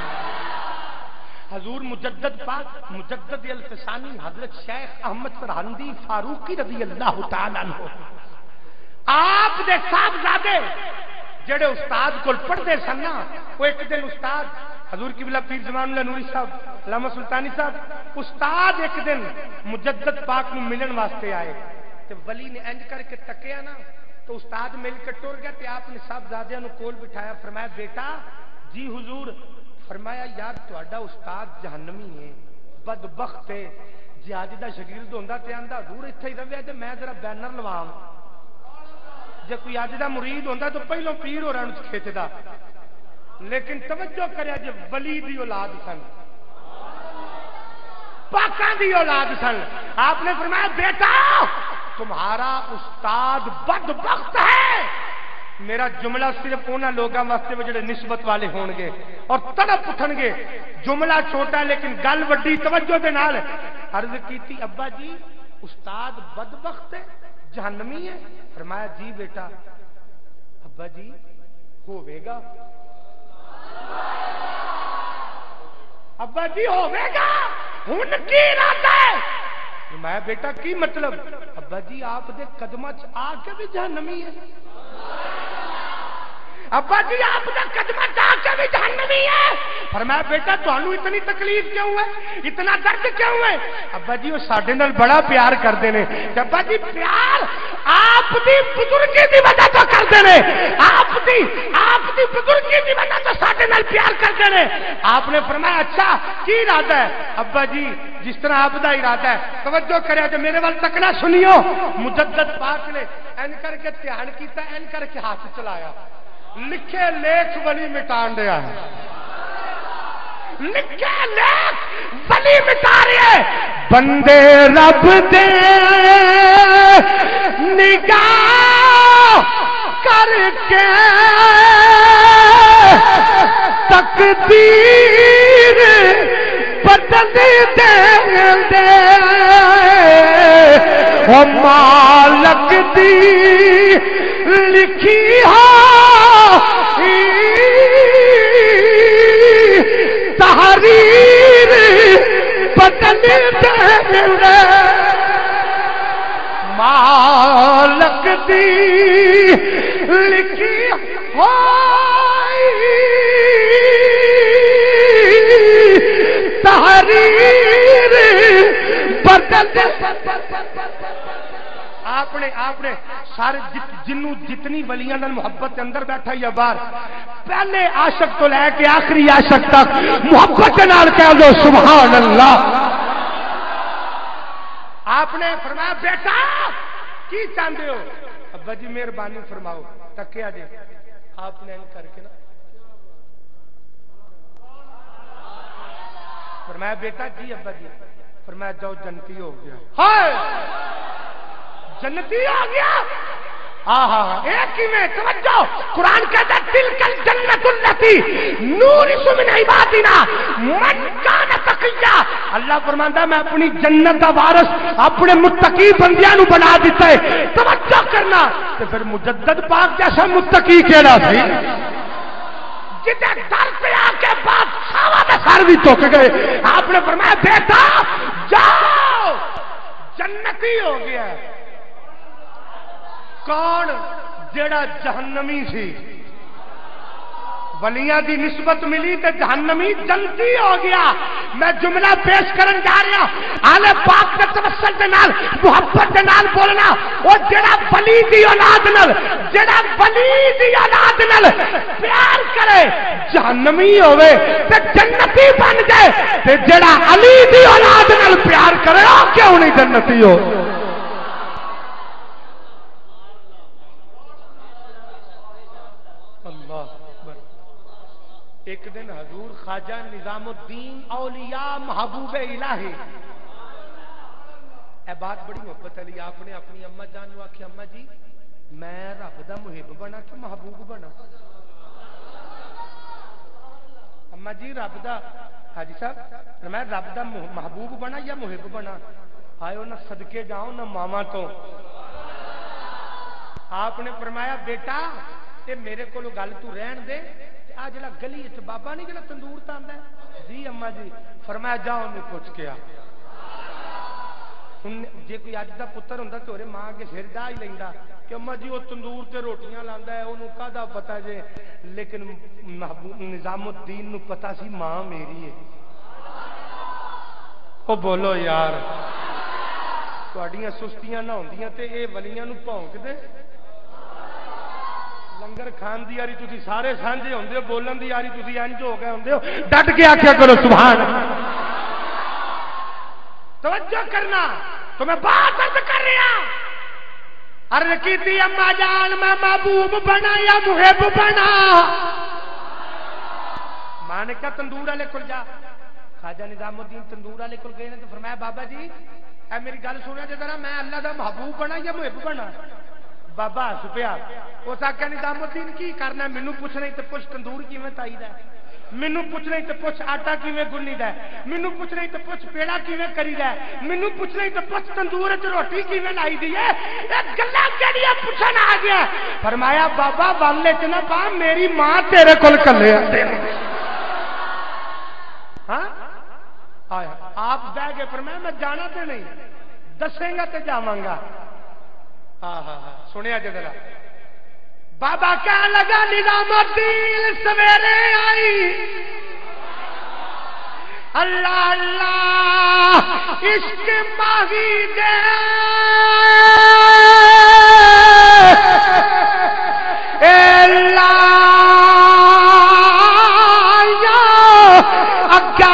حضور مجدد پاک مجدد الفسانی حضرت شیخ احمد فرہندی فاروقی رضی اللہ تعالی عنہ آپ دے صاحبزادے جڑے استاد کول پڑھدے سن نا وہ ایک دن استاد حضور قبلہ پیر زمان اللہ نوری صاحب علامہ سلطانی صاحب استاد ایک دن مجدد پاک نو ملن واسطے آئے تے ولی نے انج کر کے تکیا نا تو استاد مل کے ٹر گیا تے آپ نے صاحبزادیاں نو کول بٹھایا فرمایا بیٹا جی حضور فرمایا یار تہاڈا استاد جہنمی ہے بدبخت ہے جی اج دا شاگرد ہوندا تے آندا حضور ایتھے ہی رہیا تے میں ذرا بینر لواں جے کوئی اج دا مرید ہوندا تو پہلو پیر ہو رہن کھچدا لیکن توجہ کریا جے ولی دی اولاد سن پاکاں دی اولاد سن آپ نے فرمایا بیٹا تمہارا استاد بدبخت ہے میرا جملہ صرف انہاں لوگاں واسطے وہ جڑے نسبت والے ہون گے اور تڑپ اٹھن گے جملہ چھوٹا ہے لیکن گل وڈی توجہ دے نال عرض کیتی ابا جی استاد بدبخت ہے جہنمی ہے فرمایا جی بیٹا ابا جی ہوے گا ابا جی ہوے گا ہن کی ارادہ ہے فرمایا بیٹا کی مطلب ابا جی آپ دے قدماں چ آ کے بھی جہنمی ہے ابا جی آپ کا قدمہ چاہ کے بھی جہنمی ہے فرمایا بیٹا تانوں اتنی تکلیف کیوں ہے اتنا درد کیوں ہے ابا جی وہ ساڈے نال بڑا پیار کرتے ہیں ابا جی پیار آپ دی بزرگی دی وجہ تو کرتے ہیں آپ دی آپ دی بزرگی دی وجہ تو ساڈے نال پیار کرتے ہیں آپ نے فرمایا اچھا کی ارادہ ہے ابا جی جس طرح آپ دا ارادہ ہے توجہ کریا جو میرے وال تکنا سنیو مجدد پاک نے این کر کے دھیان کیتا این کر کے ہاتھ چلایا لکھے لیکھ ولی مٹان دیا ہے لکھے لیکھ ولی مٹا رہے ہیں بندے رب دے نگاہ کر کے تقدیر بدل دے دے او مالک دی لکھی تحریر بدل دے مالک دی لکھی تحریر بدل دے آپ نے آپ نے سارے جنوں جتنی ولیاں نال محبت کے اندر بیٹھا یا باہر پہلے عاشق تو لے کے آخری عاشق تک محبت کے نال کہہ دو سبحان اللہ آپ نے فرمایا بیٹا کی چاہتے ہو ابا جی مہربانی فرماؤ تکیا جی آپ نے کر کے نا فرمایا بیٹا جی ابا جی فرمایا جاؤ جنتی ہو گیا ہائے جنتی آ گیا ہاں ہاں ایک ہی میں توجہ قرآن کہتا ہے تلکل جنت التی نورث من عبادنا من کان تقیا اللہ فرماندا میں اپنی جنت دا وارث اپنے متقی بندیاں نو بنا دیتا ہے توجہ کرنا تے پھر مجدد پاک جیسا متقی کیڑا سی جتے در پہ آ کے بات ساوا دے سر بھی چک گئے آپ نے فرمایا بیٹا جاؤ جنتی ہو گیا کون جڑا جہنمی سی ولیاں دی نسبت ملی تے جہنمی جنتی ہو گیا. میں جملہ پیش کرن جا رہا آل پاک دے توسل دے نال محبت دے نال بولنا. او جڑا ولی دی اولاد نال جڑا ولی دی اولاد نال پیار کرے جہنمی ہوے تے جنتی بن جائے تے جڑا علی دی اولاد نال پیار کرے او کیوں نہیں جنتی ہو. ایک دن حضور خواجہ نظام الدین اولیاء محبوب الہی اے بات بڑی محبت علی آپ نے اپنی اما جان نو آکھیا اما جی میں رب دا محب بنا کہ محبوب بنا. اما جی رب دا حاجی صاحب میں رب دا محبوب بنا یا محب بنا. آئے نہ صدقے جاؤ نہ ماما تو. آپ نے فرمایا بیٹا تے میرے کو گل تو رہن دے. آ جڑا گلی وچ بابا نہیں جڑا تندور تاندا ہے جی اما جی فرمایا جاؤ انہوں پوچھ کے آ. جے کوئی اج دا پتر ہوندا تے ماں اگے سر ڈا ہی لیندا کہ اما جی وہ تندور تے روٹیاں لاندا ہے انہوں کادا پتہ جے. لیکن محبوب نظام الدین نو پتہ سی ماں میری ہے. او بولو یار تہاڈیاں سستیاں نہ ہوندیاں تے اے ولیاں نو بھونک دے. لنگر کھان دی یاری تسی سارے سانجے ہوندے ہو بولن دی یاری تسی انج ہو گئے ہوندے ہو. ڈٹ کے آکھیا کرو سبحان توجہ کرنا. تو میں بات عرض کر رہا عرض کیتی اما جان میں محبوب بنا یا محب بنا. ماں نے کہا تندور والے کول جا. خواجہ نظام الدین تندور والے کول گئے نے تو فرمایا بابا جی اے میری گل سنیا جے ذرا میں اللہ دا محبوب بنا یا محب بنا. بابا ہس پیا. اس آخیا نظام الدین کی کرنا مینوں پوچھنا ہی تے پوچھ تندور کیویں تائی دا ہے. مینوں پوچھنا ہی تے پوچھ آٹا کیویں گنی دا ہے. مینوں پوچھنا ہی تے پوچھ پیڑا کیویں کری دا ہے. مینوں پوچھنا ہی تے پوچھ تندور وچ روٹی کیویں لائی دی ہے. اے گلاں کیڑیاں پوچھن آ گیا. فرمایا بابا والے چ نہ پا میری ماں تیرے کول کلے آندے. ہاں آیا آپ بہ گئے. فرمایا میں جانا تے نہیں دسیں گا تے جاواں گا. ہاں ہاں ہاں سنیا جی ذرا. بابا کیا لگا نظام الدین سویرے آئی اللہ اللہ عشق ماہی دے اللہ اگا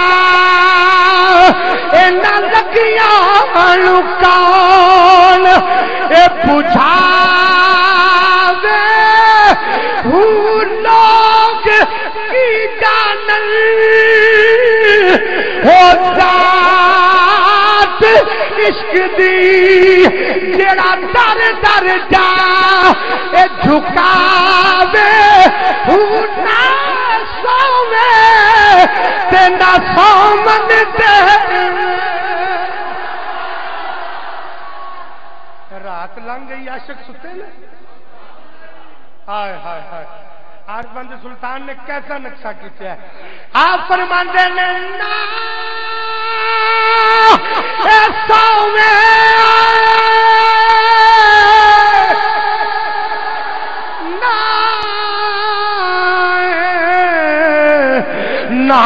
اینا لگیاں لکان اے پوچھا لوگ کی جانل ہو ذات عشق دی جڑا در در جا اے جھکاوے نہ سوے تے نہ سومن دے. رات لنگ گئی عاشق ستے نے. ہائے ہائے ہائے آج بند سلطان نے کیسا نقشہ کیا ہے. آپ فرماندے نے نا سو میں نا نا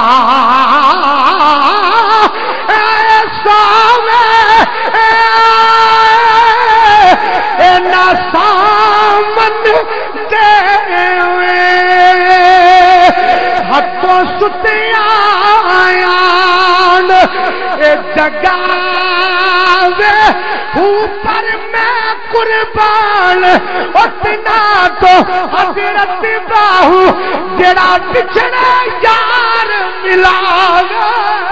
سو میں نا سامن دے ہاتھوں ستیا جگاوے اوپر میں قربان اتنا تو حضرت باہو جڑا بچھڑے یار ملاوے.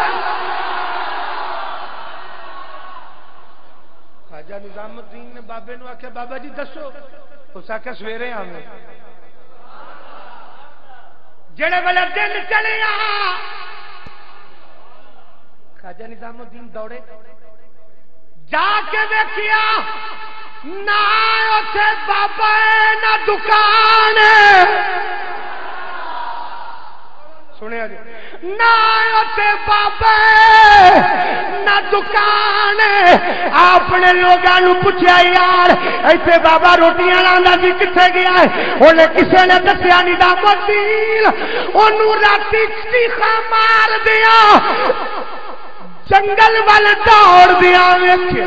خواجہ نظام الدین نے بابے نو آکھیا بابا جی دسو. اس آکھیا سویرے آویں. جڑے والے دن چلیا خواجہ نظام الدین دوڑے جا کے دیکھیا نہ اوتھے بابا نہ دکان. سنیا جی نہ تے بابے نہ دکان آپ نے لوگوں نو پوچھا یار ایتھے بابا روٹیاں لاندا سی کتھے گیا ہے اونے کسے نے دسیا نہیں دا مدیل اونوں راتی چیخا مار دیا جنگل وال دوڑ دیا ویکھیا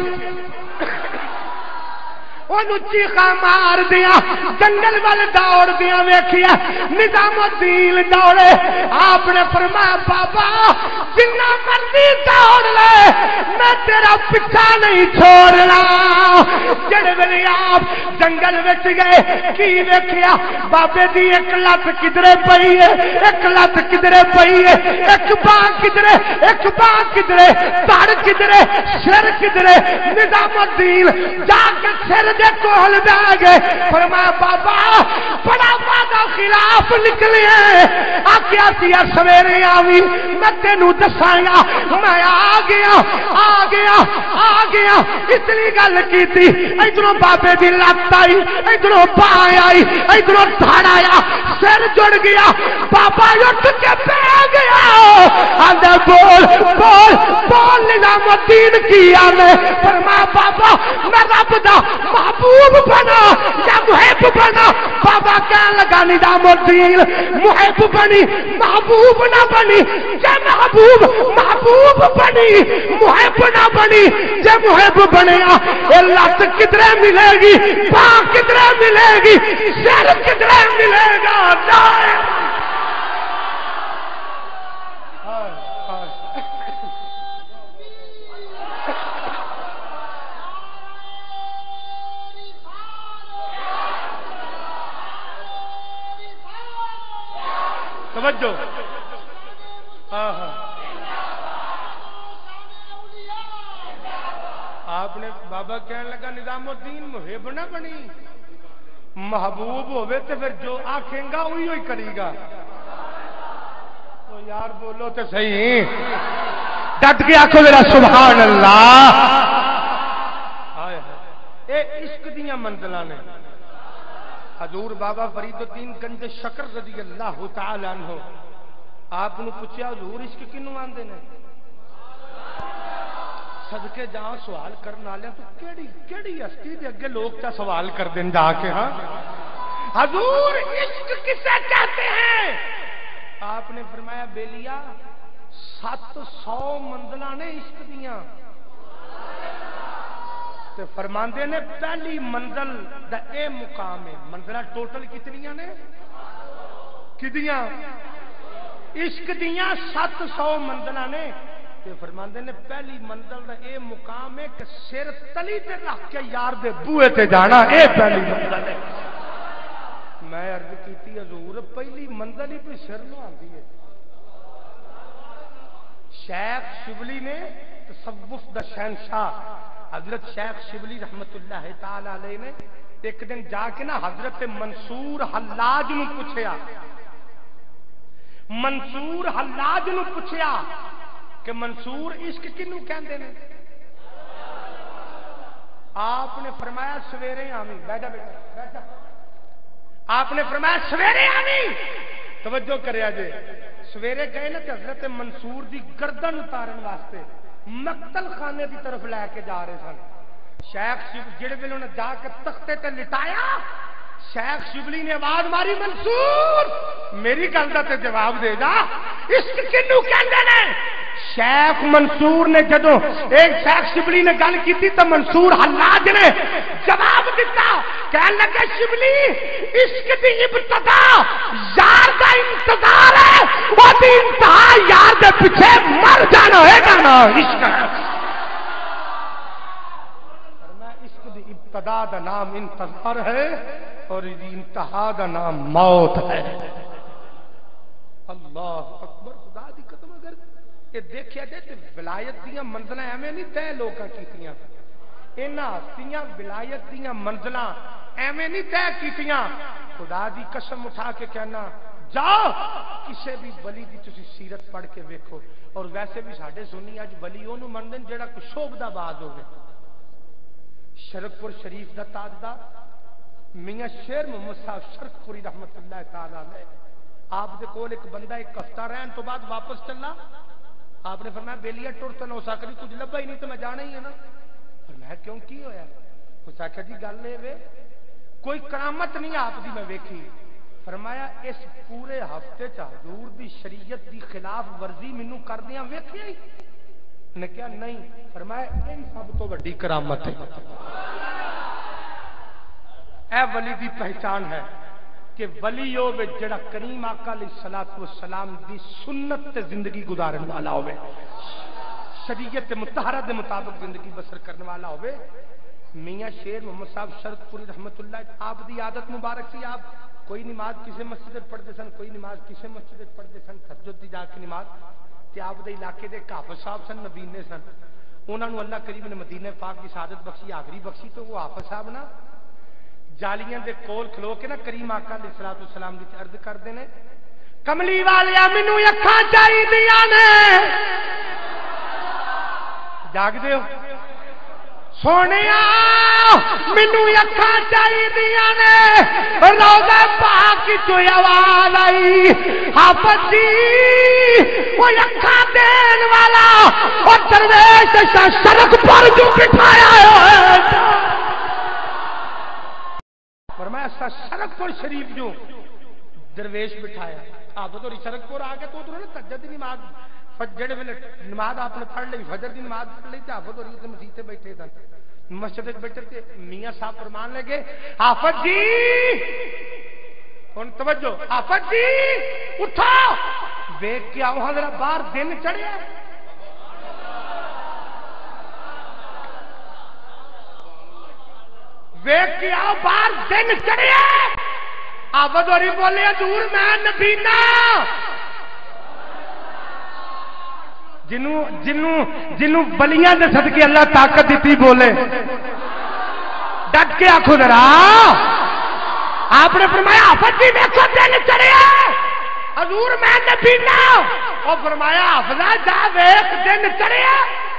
چیخا مار دیا جنگل وال دوڑ دیا ویکھیا نظام الدین دوڑے آپ نے فرمایا بابا جنا مرضی دوڑ لے میں تیرا پیچھا نہیں چھوڑنا جڑے ویلے آپ جنگل وچ گئے کی ویکھیا بابے دی ایک لت کدھرے پئی ہے ایک لت کدھرے پئی ہے ایک باں کدھرے ایک باں کدھرے دڑ کدھرے سر کدھرے نظام الدین جا کے سر کول دے گئے فرمایا بابا بڑا وعدہ خلاف نکلے آکیا سیا سویرے آوی میں تینوں دساں گا میں آ گیا آ گیا آ گیا اتنی گل کیتی ادھروں بابے دی لت آئی ادھروں باں آئی ادھروں دھڑ آیا سر جڑ گیا بابا اٹھ کے پہ گیا آندا بول بول بول نظام الدین کیا میں فرمایا بابا میں رب دا محبوب بنا یا محب بنا بابا کہنے لگا نظام الدین محب بنی محبوب نہ بنی جے محبوب محبوب بنی محب نہ بنی جے محب بنیا اے لت کدھرے ملے گی باں کدھرے ملے گی سر کدھرے ملے گا دائیں توجہ آپ نے بابا کہنے لگا نظام الدین محب نہ بنی محبوب ہوئے تو پھر جو آکھیں گا وہی ہوئی کرے گا تو یار بولو تو صحیح ڈٹ کے آکھو ذرا سبحان اللہ اے عشق دیاں منزلاں نے حضور بابا فرید الدین گنج شکر رضی اللہ تعالی عنہ آپ نے پوچھا حضور عشق کنوں آندے نے صدقے جہاں سوال کرنے والے تو کیڑی کیڑی ہستی دے اگے لوگ تا سوال کر دیں جا کے ہاں حضور عشق کسے کہتے ہیں آپ نے فرمایا بیلیا سات سو منزلاں نے عشق دیاں تے فرماندے نے پہلی منزل دا اے مقام ہے منزلہ ٹوٹل کتنیاں نے کتنیاں عشق دیاں سات سو منزلہ نے تے فرماندے نے پہلی منزل دا اے مقام ہے کہ سر تلی تے رکھ کے یار دے بوئے تے جانا اے پہلی منزل ہے میں عرض کیتی حضور پہلی منزل ہی پہ سر نہ آندی ہے شیخ شبلی نے تصوف دا شہنشاہ حضرت شیخ شبلی رحمت اللہ تعالی علیہ نے ایک دن جا کے نا حضرت منصور حلاج نو پوچھیا منصور حلاج نو پوچھیا کہ منصور عشق کنوں کہندے نے آپ نے فرمایا سویرے آویں بیٹھا بیٹھا بیٹھا آپ نے فرمایا سویرے آویں توجہ کریا جے سویرے گئے نا کہ حضرت منصور دی گردن اتارن واسطے مقتل خانے دی طرف لے کے جا رہے سن شیخ شبلی جڑے ویلے انہیں جا کے تختے تے لٹایا شیخ شبلی نے آواز ماری منصور میری گل دا تے جواب دے گا عشق کینوں کہندے نے شیخ منصور نے جدوں ایک شیخ شبلی نے گل کی تو منصور حلاج نے جواب دیتا کہنے لگے شبلی عشق دی ابتدا یار دا انتظار ہے وہ دی انتہا یار دے پیچھے مر جانا ہے نا عشق ہے عشق دی ابتدا دا نام انتظار ہے اور انتہا دا نام موت ہے اللہ اکبر خدا دی قسم اگر یہ دیکھیا جائے تو ولایت دیاں منزلاں ایویں نہیں طے لوکاں کیتیاں انہاں ہستیاں ولایت دیاں منزلاں ایویں نہیں طے کیتیاں خدا دی قسم اٹھا کے کہنا جاؤ کسے بھی ولی دی تسی سیرت پڑھ کے ویکھو اور ویسے بھی ساڈے سنی اج ولی اونوں مندن جڑا کوئی شوبدہ باز ہوے شرک پور شریف دا تاجدار میاں شیر محمد صاحب شرک پوری رحمت اللہ تعالی علیہ آپ دے کول ایک بندہ ایک ہفتہ رہن تو بعد واپس چلنا. آپ نے فرمایا بیلیا ٹر تو نہ ہو سکتی کچھ لبا ہی نہیں تو میں جانا ہی ہے نا. فرمایا کیوں کی ہویا؟ اس آخیا جی گل یہ کوئی کرامت نہیں آپ دی میں ویکھی. فرمایا اس پورے ہفتے چ حضور دی شریعت دی خلاف ورزی مینوں کردیاں ویکھیا ہی نے کیا نہیں. فرمایا یہ سب تو بڑی کرامت ہے. اے ولی دی پہچان ہے کہ ولی ہوے جڑا کریم آقا علیہ الصلوۃ والسلام دی سنت تے زندگی گزارن والا ہوے, شریعت مطہرہ دے مطابق زندگی بسر کرنے والا ہوے. میاں شیر محمد صاحب شرط پوری رحمت اللہ آپ دی عادت مبارک سی. آپ کوئی نماز کسی مسجد پڑھتے سن, کوئی نماز کسی مسجد پڑھتے سن, تہجد دی جا کے نماز. تے آپ دے علاقے دے حافظ صاحب سن, نبینے سن. انہاں نو اللہ کریم نے مدینہ پاک کی سعادت بخشی, آخری بخشی. تو وہ حافظ صاحب نا جالیاں دے کول کھلو کے نا کریم آقا علیہ الصلوۃ والسلام دی عرض کردے نے, کملی والیا مینوں اکھاں چاہیدیاں نے. جاگ دے ہو سونیا مینوں اکھاں چاہیدیاں نے. روضہ پاک چوں آواز آئی, حافظ جی وہ اکھاں دین والا او درویش سڑک پر جو بٹھایا ہے. فرمایا سڑک پر شریف جو درویش بٹھایا. آپ تو سڑک پر آ کے تو ادھر تہجد دی نماز جڑے ویلے نماز آپ نے پڑھ لی, فجر دی نماز پڑھ لی, تے حافظ اور اس مسجد تے بیٹھے سن, مسجد وچ بیٹھے تے میاں صاحب فرمان لگے, حافظ جی ہن توجہ, حافظ جی اٹھو دیکھ کے آؤ ذرا باہر دن چڑھیا. ویکھ کے آؤ باہر دن چڑھیا. حافظ ہوری بولے حضور میں نبینا جنوں جنوں جنوں بلیاں دے صدقے اللہ طاقت دیتی بولے ڈٹ کے آنکھوں ذرا. آپ نے فرمایا حافظ جی دیکھو دن چڑھیا حضور میں نبینا. اور فرمایا حافظہ جا ویکھ دن چڑھیا.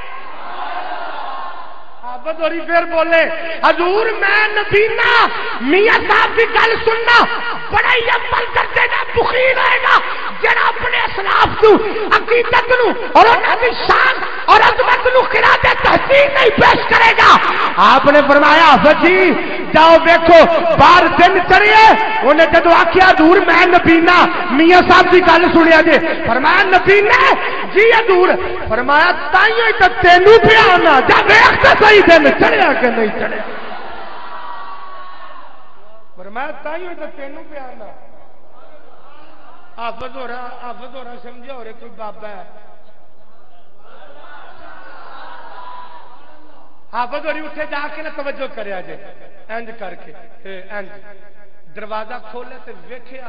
حافظ ہوری پھر بولے حضور میں نبینا. میاں صاحب کی گل سننا بڑا ہی عمل کرتے گا بخیل ہوئے گا جڑا اپنے اسلاف نو عقیدت نو اور انہاں دی شان اور عظمت نو خراج تحسین نہیں پیش کرے گا. آپ نے فرمایا حافظ جی جاؤ دیکھو باہر دن چڑھیے. انہیں جدو آخیا دور میں نبینا, میاں صاحب کی گل سنیا جی. فرمایا نبینا جی دور. فرمایا تائیوں ہی تو تینوں پہ آنا جا ویکھ تے صحیح دن چڑھیا کہ نہیں چڑھیا. فرمایا تائیوں ہی تو تینوں پہ آنا. حافظ ہو رہا حافظ ہو رہا سمجھا ہو رہے کوئی بابا ہے. حافظ ہوری اٹھے جا کے نہ توجہ کریا جے انج کر کے انج دروازہ کھولے تے ویکھیا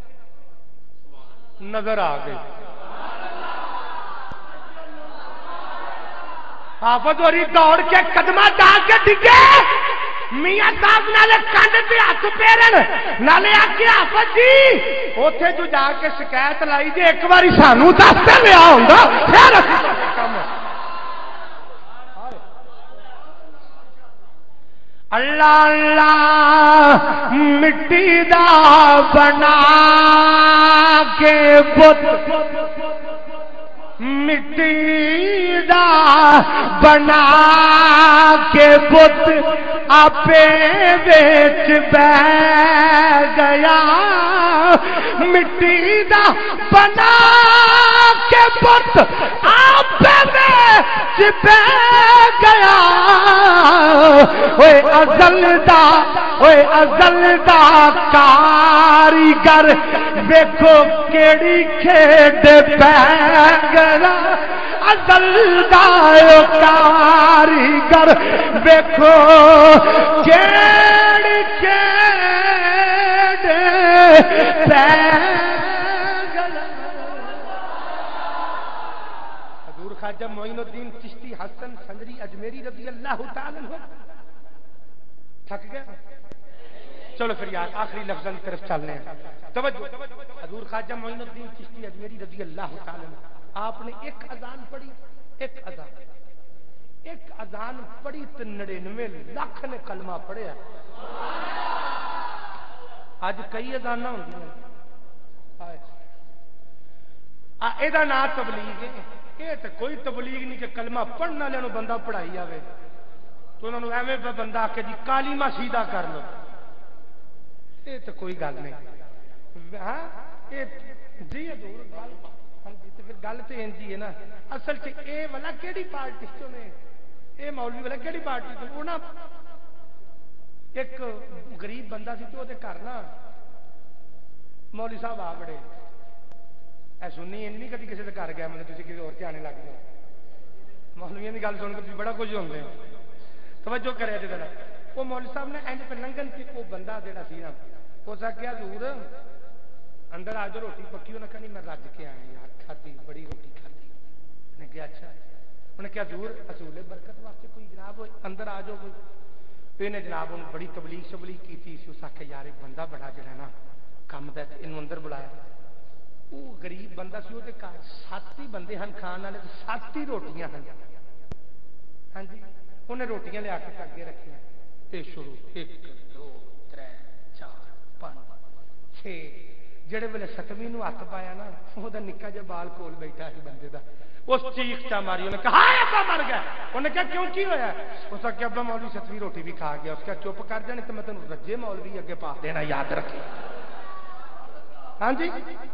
نظر آ گئی. حافظ ہوری دوڑ کے قدمہ ڈال کے ڈگے. میاں صاحب نالے کانڈ تے ہاتھ پھیرن نالے آکھے حافظ جی اوتھے جو جا کے شکایت لائی جے ایک باری سانو دس تے لیا ہوندا پھر اسی کم. اللہ اللہ مٹی دا بنا کے بت مٹی دا بنا کے بت آپے ویچ بہ گیا. مٹی دا بنا کے بت آپے ویچ بہ گیا. اوے ازل دا اوے ازل دا کاریگر ویکھو کیڑی کھیڈ پہ گیا. ازل دا کاریگر ویکھو کیڑی کھیڈ پہ گیا. حضور خواجہ معین الدین چشتی حسن سنجری اجمیری رضی اللہ تعالی عنہ تھک گیا. چلو پھر یار آخری لفظ کی طرف چلنے ہیں. توجہ. حضور خواجہ معین الدین چشتی اجمیری رضی اللہ تعالی عنہ آپ نے ایک اذان پڑھی, ایک اذان ایک اذان پڑھی تو نڑینوے لاکھ نے کلمہ پڑھیا. اج کئی اذاناں ہوندیاں یہ नाम तबलीग है। ये तो कोई तबलीग नहीं कि कलमा पढ़ने वाले बंदा पढ़ाई आवे तो उन्होंने एवं बंदा आके जी कालीमा सीधा कर लो, ये तो कोई गल नहीं। हाँ ये जी हजूर गल हाँ जी, तो फिर गल तो इंज ही है ना। असल च ये वाला केड़ी पार्टी चो ने, ये मौलवी वाला केड़ी पार्टी चो, वो ना एक गरीब बंदा सी तो वो घर ना मौलवी साहब आ बड़े ऐ सुनी इन नहीं कभी किसी के घर गया मैंने किसी और आने लग जाओ मौलवियों की गल सुन के बड़ा कुछ होंगे हो तवज्जो करे जरा। वो मौलवी साहब ने इंज पे लंघन से वो बंदा जोड़ा सी ना उस आख्या हजूर अंदर आ जाओ रोटी पक्की, उन्हें कहा नहीं मैं रज के आया यार, खाधी बड़ी रोटी खाधी। उन्हें कहा अच्छा, उन्हें कहा हजूर असूले बरकत वास्ते कोई जनाब अंदर आ जाओ कोई। इन्हें जनाब उन्हें बड़ी तबलीग शबलीग की, उस आख्या यार एक बंदा बड़ा जरा ना कम दा इनू अंदर बुलाया। वो गरीब बंदा सी, उसके घर सत्त ही बंदे हैं खाण वाले, सत्त ही रोटियां हैं। हाँ जी, उन्हें रोटियां लिया के अगे रखिया ते शुरू एक दो त्रै चार पांच छे। जेड़े वेले सतवीं नूं हत्थ पाया ना ओहदा निक्का जिहा बाल कोल बैठा है बंदे दा, उस चीख चा मारी। उन्हें कहा हाय अब्बा मर गया। उन्हें कहा क्यों की होया? उसने कहा अब्बा मौलवी सतवीं रोटी भी खा गया। उसका चुप कर जाने तो मैं तेन रज्जे मौलवी अगे पा देना, याद रखे। हाँ जी,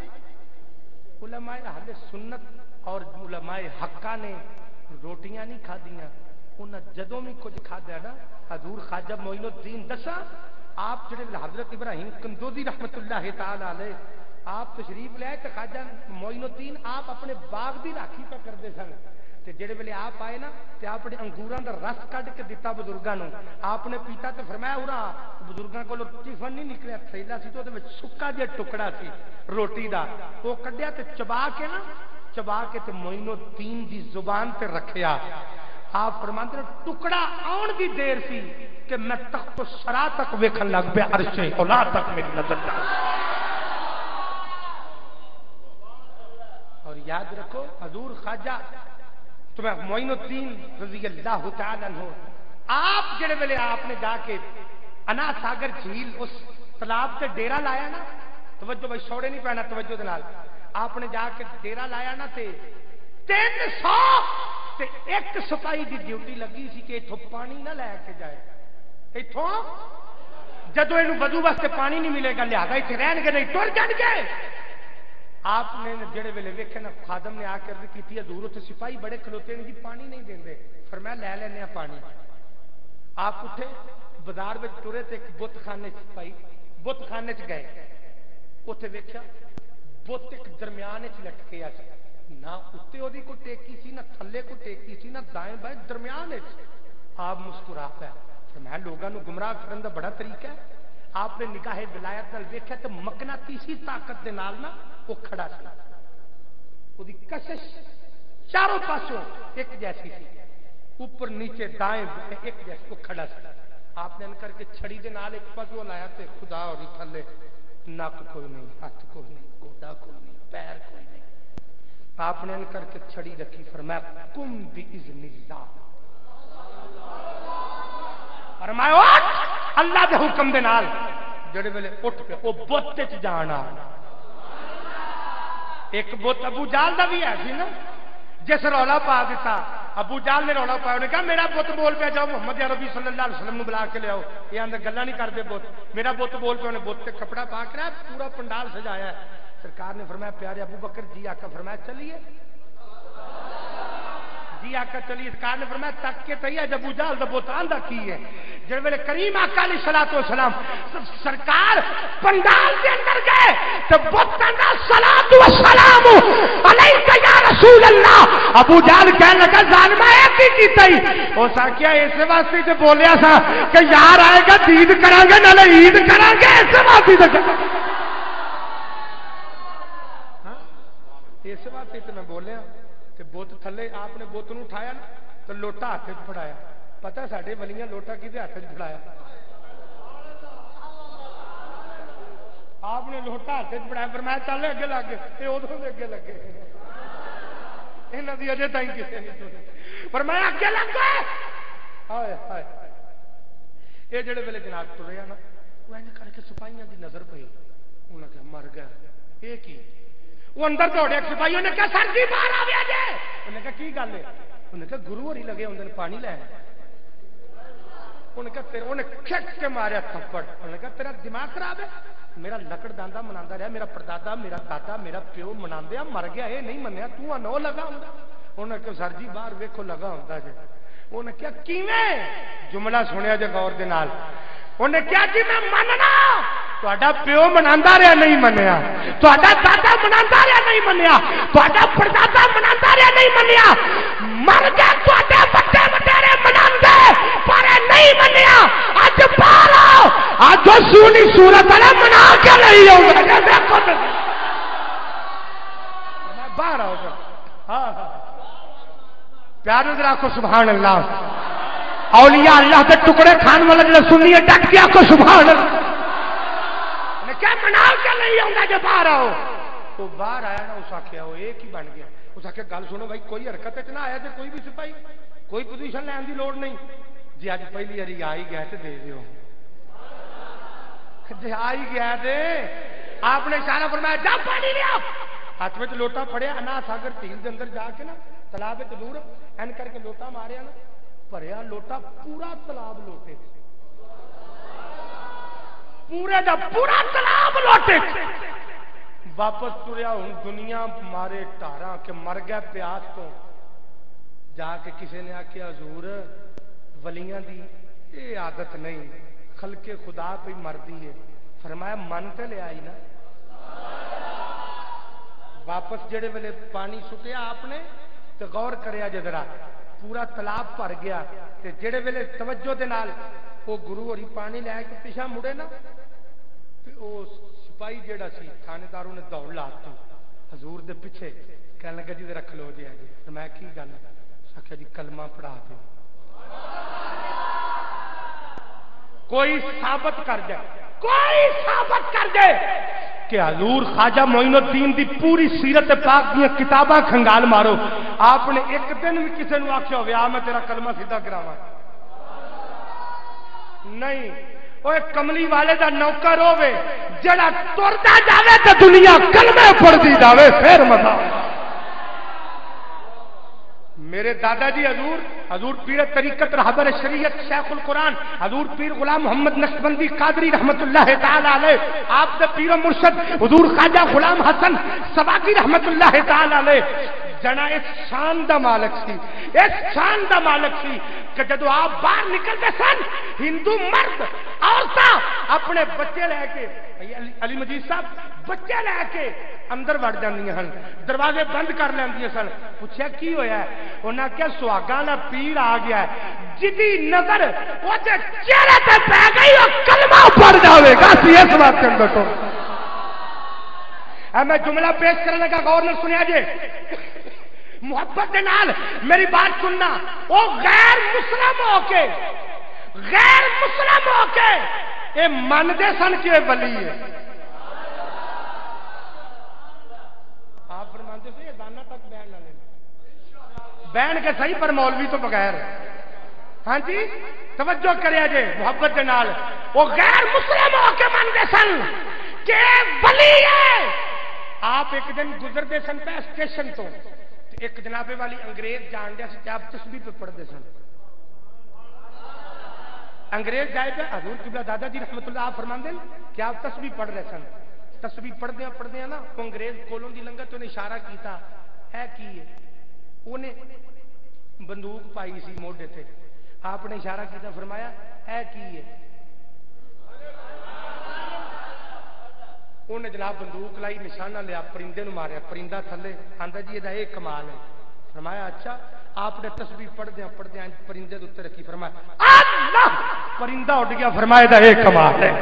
उलमाए अहले सुन्नत और उलमाए हक्का ने रोटियां नहीं खादियां, उन्हें जदों भी कुछ खादा ना हजूर ख्वाजा मोइनुद्दीन दसा आप जो हजरत इब्राहिम कंदोजी रहमतुल्लाह तआला अलैह आप तशरीफ ले आए तो ख्वाजा मोइनुद्दीन आप अपने बाग की राखी पर करते सन। तो जेड़े वेले आप आए ना तो आपने अंगूरां दा रस कढ़ के दिता बुजुर्गों को, आपने पीता तो फरमाया उरा बुजुर्गों को टिफन नहीं निकलिया, थैला सी तो सुक्का जिहा टुकड़ा सी रोटी का, वो कढ़िया तो चबा के ना चबा के तो मोइनुद्दीन की जुबान पर रखिया। आप फरमाते हैं टुकड़ा आउण की देर सी कि मैं तख्त तो सरा तक वेखन लग पिया, अरशे औला तक मेरी नजर जा। और याद रखो हजूर ख्वाजा तुम्हें मोइनुद्दीन रज़ी अल्लाह तआला अन्हु आप जेड़े वेले आपने जाके अना सागर झील उस तालाब से डेरा लाया ना, तवज्जो भाई छोड़े नहीं पैना तवज्जो दे नाल, आपने जाके डेरा लाया ना ते तीन सौ ते एक सिपाही की ड्यूटी लगी सी कि इथों पानी ना लैके जाए, इथों जदों इनू वजू वास्ते पानी नहीं मिलेगा लिहाजा इत्थे रहणगे नहीं टुर जाणगे। आपने जेड़े वेले वेखे ना खादम ने आकर की हजूर उत्थे सिपाही बड़े खलोते ने जी पानी नहीं देंदे, फिर मैं लै लेने पानी। आप उठे बाजार में टुरे ते एक बुतखाने पाई बुतखाने च गए, उत्थे वेख्या बुत एक दरम्यान च लटके आ, ना उत्ते ओदी को टेकी सी ना थल्ले को टेकी सी ना दाएं बाएं दरम्यान च। आप मुस्कुरा पाया, फिर मैं लोगों को गुमराह करने का बड़ा तरीका है। आपने निगाहे विलायत नाल वेख्या तो मकनातीसी ताकत दे नाल ना वो खड़ा था, उसकी कशिश चारों पासों एक जैसी थी, ऊपर नीचे दाएं बाएं एक जैसे वो खड़ा था। आपने इनकर के छड़ी दे नाल एक पासों लाया तो खुदा और थले नक कोई नहीं, हाथ कोई नहीं, गोडा कोई नहीं, पैर कोई नहीं। आपने इनकर के छड़ी रखी, फरमाया कुम बिइज़्निल्लाह, फरमाया उठ अल्लाह के हुक्म दे नाल। जेड़े वेले उठ पे वो बुत च जाना, एक बुत अबू जाल का भी है सी ना जिस रौला पा दिता, अबू जाल ने रौला पाया, उन्हें कहा मेरा बुत बोल पे जाओ मोहम्मद अरबी सल्लल्लाहु अलैहि वसल्लम बुला के लियाओ, ये अंदर गल्ला नहीं करते बुत, मेरा बुत बोल पे। उन्हें बुत से कपड़ा पा के पूरा पंडाल सजाया है। सरकार ने फरमाया प्यारे अबू बकर जी आका, फरमाया चलिए जी आका चलिए। सरकार ने फरमाया तक के तैया जब अबू जाल दा बुत आंदा की है। जिस वेले करीम आका अलैहिस्सलातु वस्सलाम सरकार पंडाल के अंदर गए तो बुत आंदा सलातु वस्सलाम अलैका या रसूल अल्लाह। अबू जाल कहने लगा जालिमा एक ही कीता ही, हो सकिया इस वास्ते ते बोलिया सा कि यार आएगा दीद करांगे नाले ईद करांगे, इस वास्ते ते इस वास्ते ते मैं बोलिया कि बुत थले आपने बुत नूं उठाया ना तो लोटा हाथ च फड़ाया। पता साडे वलियां लोटा किहदे हाथ च फड़ाया? आपने लोटा हाथ च फड़ाया, पर मैं चल अगे लग गए, ये उदों दे अगे लगे, इन्हां दी अजे ताईं किसे नहीं सुनी, पर मैं अगे लग गए। हाय हाय ये जेड़े वेले जनाब तुरे ना वो इंज करके सिपाहियां दी नजर पई, उन्हें कहा मर गया। ये की وہ اندر دوڑے ایک سپاہی انہیں کہا سر جی باہر آ گیا جے انہیں کہا کی گل ہے انہیں کہا گرو ہوری لگے اندر پانی لین انہیں کہا تیرے انہیں کھچ کے ماریا تھپڑ انہیں کہا تیرا دماغ خراب ہے میرا لکڑ داندا مناندا رہا میرا پردادا میرا دادا میرا پیو مناندیا مر گیا یہ نہیں منیا تو نو لگا ہوں انہیں کہا سر جی باہر ویکھو لگا ہوندا جے انہیں کہا کیویں جملہ سنیا جے غور دے نال انہیں کہا جی میں مننا تہاڈا پیو مناندا رہا نہیں منیا تہاڈا دادا مناندا رہا نہیں منیا تہاڈا پردادا مناندا رہا نہیں منیا مر گیا تہاڈے بڑے وڈیرے مناندے پر نہیں منیا اج باہر آؤ اج سونی صورت والا منا کے نہیں آؤں گا دیکھو میں باہر آؤ گا ہاں ہاں پیار نظر آکھو سبحان اللہ اولیاء اللہ کے ٹکڑے کھان والا جو سنی ہے ڈٹ کے آکھو سبحان اللہ کیا منا کے نہیں آؤں گا جو باہر آؤ وہ باہر آیا نا اس آخیا وہ ایک ہی بن گیا اس آخیا گل سنو بھائی کوئی حرکت نہ آیا جی کوئی بھی سپاہی کوئی پوزیشن لین کی لوڑ نہیں جی اج پہلی باری آ ہی گیا تو دے دیو جی آ ہی گیا دے آپ نے اشارہ فرمایا جا پانی لیا ہاتھ میں لوٹا پھڑیا انا ساگر جھیل دے اندر جا کے نا تالاب دور این کر کے لوٹا ماریا نا بھریا لوٹا پورا تالاب لوٹے پورے دا پورا تالاب لوٹے واپس تریا ہوں دنیا مارے ٹارا کہ مر گیا پیاس تو جا کے کسی نے آخیا حضور ولیاں دی یہ عادت نہیں خلق خدا پہ مردی ہے فرمایا من تے لے آئی نا واپس جڑے ویلے پانی سٹیا آپ نے تو غور کریا جے ذرا پورا تالاب بھر گیا تے جڑے ویلے توجہ دے نال وہ گرو ہوری پانی لے کے پیچھے مڑے نا وہ سپاہی جیڑا سی تھانے داروں نے دوڑ لاتی حضور دے پیچھے کہنے لگا جی رکھ لو جی جی میں کی گل آخیا جی کلمہ پڑھا دو کوئی ثابت کر جائے کوئی ثابت کر دے کہ حضور خواجہ معین الدین دی پوری سیرت پاک دی کتاباں کھنگال مارو آپ نے ایک دن بھی کسی نے آخیا ہوا میں تیرا کلمہ سیدھا کراواں نہیں وہ کملی والے دا نوکر ہوے جڑا تردا جاوے تے دنیا کلمے پڑھدی جاوے پھر مزہ میرے دادا جی حضور حضور پیر طریقت رہبر شریعت شیخ القرآن حضور پیر غلام محمد نقشبندی قادری رحمت اللہ تعالی علیہ آپ دے پیر و مرشد حضور خواجہ غلام حسن سباقی رحمت اللہ تعالی علیہ جنا اس شان دا مالک سی اس شان دا مالک سی کہ جدو آپ باہر نکلتے سن ہندو مرد عورتاں اپنے بچے لے کے علی مجید صاحب بچے لے کے اندر وڑ جاندیاں ہن دروازے بند کر لیندیاں سن پوچھا کی ہویا ہے انہاں کہا سہاگاں دا پیر آ گیا ہے جدی نظر او تے چہرے تے پے گئی او کلمہ پڑھ جاوے گا سی اس بات کے اندر تو اے میں جملہ پیش کرنے کا غور نہ سنیا جے محبت دے نال میری بات سننا او غیر مسلم ہو کے غیر مسلم ہو کے اے من دے سن کے ولی ہے آپ فرماتے سے یہ دانا تک بیان نہ لیں بیان کے صحیح پر مولوی تو بغیر ہاں جی توجہ کریا جے محبت دے نال وہ غیر مسلم ہو کے من دے سن کہ ولی ہے آپ ایک دن گزرتے سن پہ اسٹیشن تو ایک جنابے والی انگریز جان دیا کہ آپ تسبیح پہ پڑھتے سن انگریز جائے گا حضور قبلہ دادا جی رحمت اللہ آپ فرمان دیں کہ آپ تسبیح پڑھ رہے سن تسبیح پڑھتے ہیں پڑھتے ہیں نا وہ انگریز کولوں دی لنگا تو انہیں اشارہ کیتا ہے کی ہے انہیں بندوق پائی سی موڈے تھے آپ نے اشارہ کیتا فرمایا ہے کی ہے انہیں جناب بندوق لائی نشانہ لیا پرندے نو ماریا پرندہ تھلے آندا جی یہ ایک کمال ہے فرمایا اچھا آپ نے تسبیح پڑھ دیا پڑھ دیا پرندے دے اوپر رکھی فرمایا اللہ پرندہ اڑ گیا فرمایا یہ ایک کمال ہے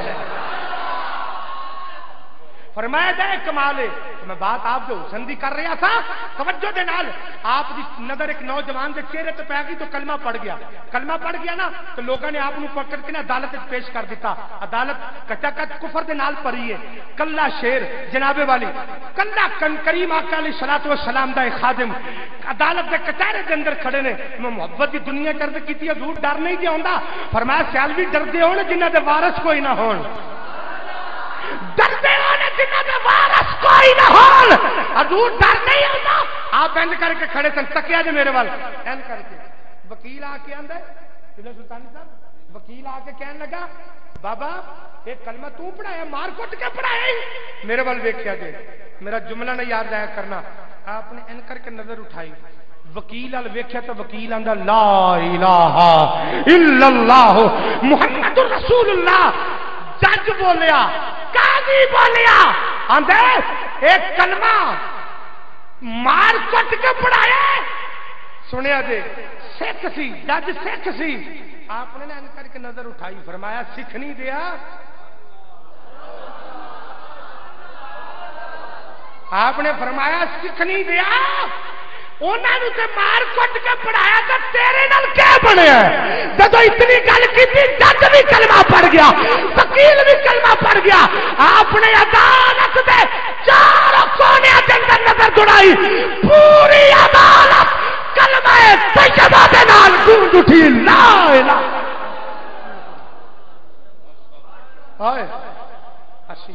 فرمایا جائے کمال ہے میں بات آپ جو حسن دی کر رہا تھا توجہ دے نال آپ دی نظر ایک نوجوان دے چہرے تے پے گئی تو کلمہ پڑھ گیا کلمہ پڑھ گیا نا تو لوگوں نے آپ نو پکڑ کے نا عدالت وچ پیش کر دیتا عدالت کچا کچ کفر دے نال بھری ہے کلا شیر جناب والی کلا کن کریم آقا علیہ الصلوۃ والسلام دا ایک خادم عدالت دے کچہرے دے اندر کھڑے نے میں محبت دی دنیا کرد کیتی حضور ڈر نہیں جے ہوندا فرمایا سیالوی ڈردے ہون جنہاں دے وارث کوئی نہ ہون ڈردے ہونے جنہاں دے وارث کوئی ہی نہ ہون حضور ڈر نہیں آتا آپ اینج کر کے کھڑے سن تکیا جے میرے وال اینج کر کے وکیل آ کے آندا ہے سلطانی صاحب وکیل آ کے کہنے لگا بابا ایک کلمہ تو پڑھایا مار کٹ کے پڑھایا میرے وال ویکھیا جے میرا جملہ نہ یاد ضائع کرنا آپ نے این کر کے نظر اٹھائی وکیل ال ویکھیا تو وکیل آندا لا الہ الا اللہ محمد رسول اللہ جج بولیا قاضی بولیا آندے ایک کلمہ مار کٹ کے پڑھایا سنیا جے سکھ سی جج سکھ سی آپ نے این کر کے نظر اٹھائی فرمایا سکھ نہیں دیا آپ نے فرمایا سکھ نہیں دیا انہوں نے مار کٹ کے پڑھایا تو تیرے نال کیا بنیا جب اتنی گل کی جج بھی کلمہ پڑھ گیا وکیل بھی کلمہ پڑھ گیا آپ نے عدالت دے چار کونے کے اندر نظر دوڑائی پوری عدالت کلمہ طیبہ دے نال گونج اٹھی لا الہ ہائے اسی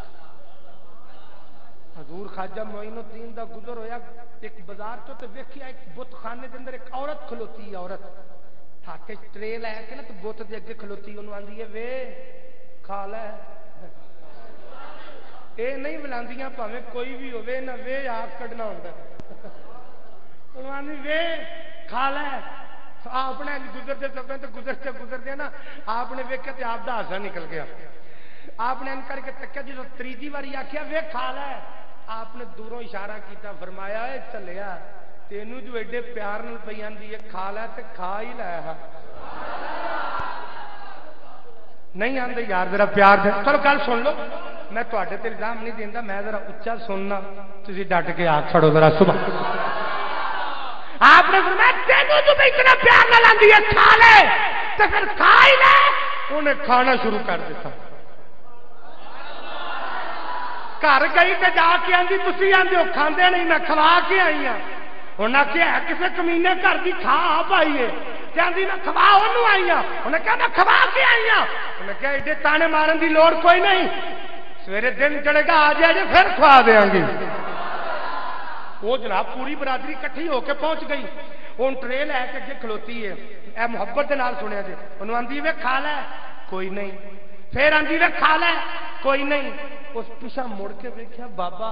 حضور خواجہ معین الدین دا گزر ہویا ایک بازار تو تے ویکھیا ایک بت خانے دے اندر ایک عورت کھلوتی ہے عورت ہاتھ ٹرے لے کے نا تے بت دے اگے کھلوتی اونوں آندی ہے وے کھا لے اے نہیں بلاندیاں بھاویں کوئی بھی ہوے نہ وے آگ کڈنا ہوندا اونوں آندی وے کھا لے آپ نے گزرتے سب تو گزرتے گزرتے نا آپ نے ویکھیا تے آپ دا ہاسا نکل گیا آپ نے ان کر کے تکیا جدوں تیجی واری آکھیا وے کھا لے آپ نے دوروں اشارہ کیتا فرمایا اے چلیا تینوں جو ایڈے پیار نال پئی آندی ہے کھا لے تے کھا ہی لے نہیں آندے یار ذرا پیار دے چلو گل سن لو میں تواڈے تے الزام نہیں دیندا میں ذرا اچا سننا تسی ڈٹ کے آ کھڑو ذرا سبحان آپ نے فرمایا تینوں جو اتنا پیار نال آندی ہے کھا لے تے پھر کھا ہی لے انہیں کھانا شروع کر دیتا گھر گئی تو جا کے آدھی تھی آدھے وہ کھانے نہیں میں کھوا کے آئی ہوں انہیں کیا کسی کمینے گھر کی کھا آپ آئی ہے آدھی میں کھوا انہوں آئی ہوں انہیں کہا میں کھوا کے آئی ہوں انہیں کہا ایڈے تانے مارن کی لوڑ کوئی نہیں سویرے دن چڑھے گا آ جائے پھر کھوا دیا گی وہ جناب پوری برادری کٹھی ہو کے پہنچ گئی ہوں ٹرے لے کے اگے کھلوتی ہے اے محبت کے نال سنیا جی انہوں آدھی وے کھا لے کوئی نہیں پھر آدھی وے کھا لے کوئی نہیں اس پیچھا مڑ کے دیکھا بابا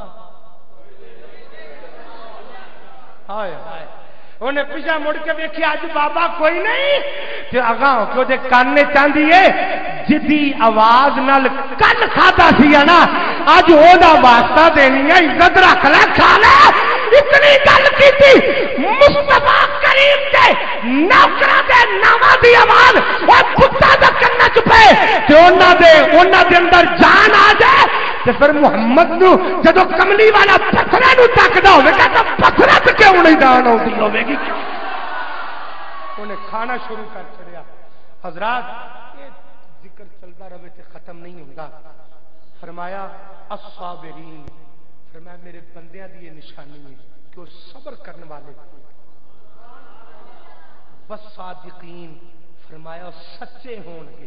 ہائے ہائے انہیں پیچھا مڑ کے دیکھا اج بابا کوئی نہیں اگاں کہ وہ کانے چاہتی ہے جدی آواز نال کل کھاتا سی نا اج وہ واسطہ دینی ہے عزت رکھ لے کھا لے اتنی گل کی مصطفیٰ کریم دے نوکراں دے ناماں دی آواز او پتا دا کنا چ پے تے انہاں دے انہاں دے اندر جان آ جائے تے پھر محمد نو جدوں کملی والا پتھراں نو تکدا ہوے گا تے پتھراں تے کیوں نہیں دان ہوندی ہوے گی انہیں کھانا شروع کر چھڑیا حضرات یہ ذکر چلتا رہے تے ختم نہیں ہوگا فرمایا الصابرین فرمایا میرے بندیاں دی یہ نشانی ہے کہ وہ صبر کرنے والے والصادقین فرمایا سچے ہون گے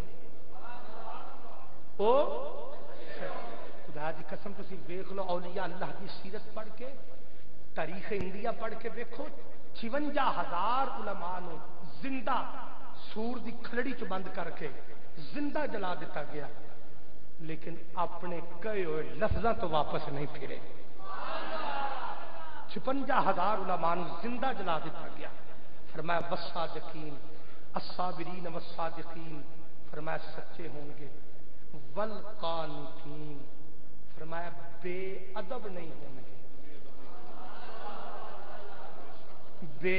او خدا دی قسم تسی ویکھ لو اولیاء اللہ کی سیرت پڑھ کے تاریخ انڈیا پڑھ کے دیکھو چھونجا ہزار علماء نو زندہ سور دی کھلڑی چ بند کر کے زندہ جلا دیتا گیا لیکن اپنے کہے ہوئے لفظاں تو واپس نہیں پھرے چھپنجا ہزار علماء نو زندہ جلا دیتا گیا فرمایا والصادقین الصابرین والصادقین فرمایا سچے ہوں گے والقانتین فرمایا بے ادب نہیں ہوں گے بے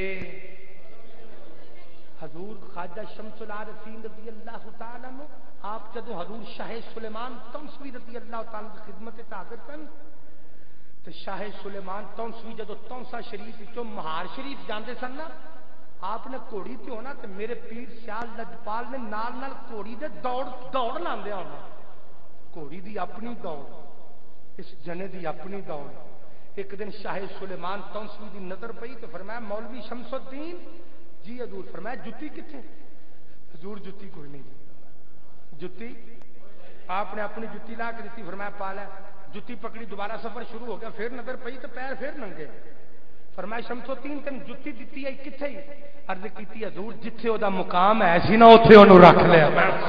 حضور خواجہ شمس العارفین رضی اللہ تعالیٰ عنہ آپ جدو حضور شاہ سلیمان تونسوی رضی اللہ تعالیٰ کی خدمت حاضر کن تو شاہ سلیمان تونسوی جدو تونسا شریف جو مہار شریف جاندے سن نا آپ نے کوڑی تے ہونا تو میرے پیر سیال لجپال نے نال نال کوڑی دے دوڑ دوڑ لاندے ہونا کوڑی دی اپنی دوڑ اس جنے دی اپنی دوڑ ایک دن شاہ سلیمان تونسوی دی نظر پئی تو فرمایا مولوی شمس الدین جی حضور فرمایا جتی کتنے حضور جتی کوئی نہیں جتی آپ نے اپنی جتی لا کے دیتی فرمایا پالا جتی پکڑی دوبارہ سفر شروع ہو گیا، پھر نظر پئی تو پیر پھر ننگے. فرمایا شمسو تین تین جتی دیتی ہے کتھے؟ عرض کیتی حضور جتھے او دا مقام ہے سی نا اوتھے اونوں رکھ لیا.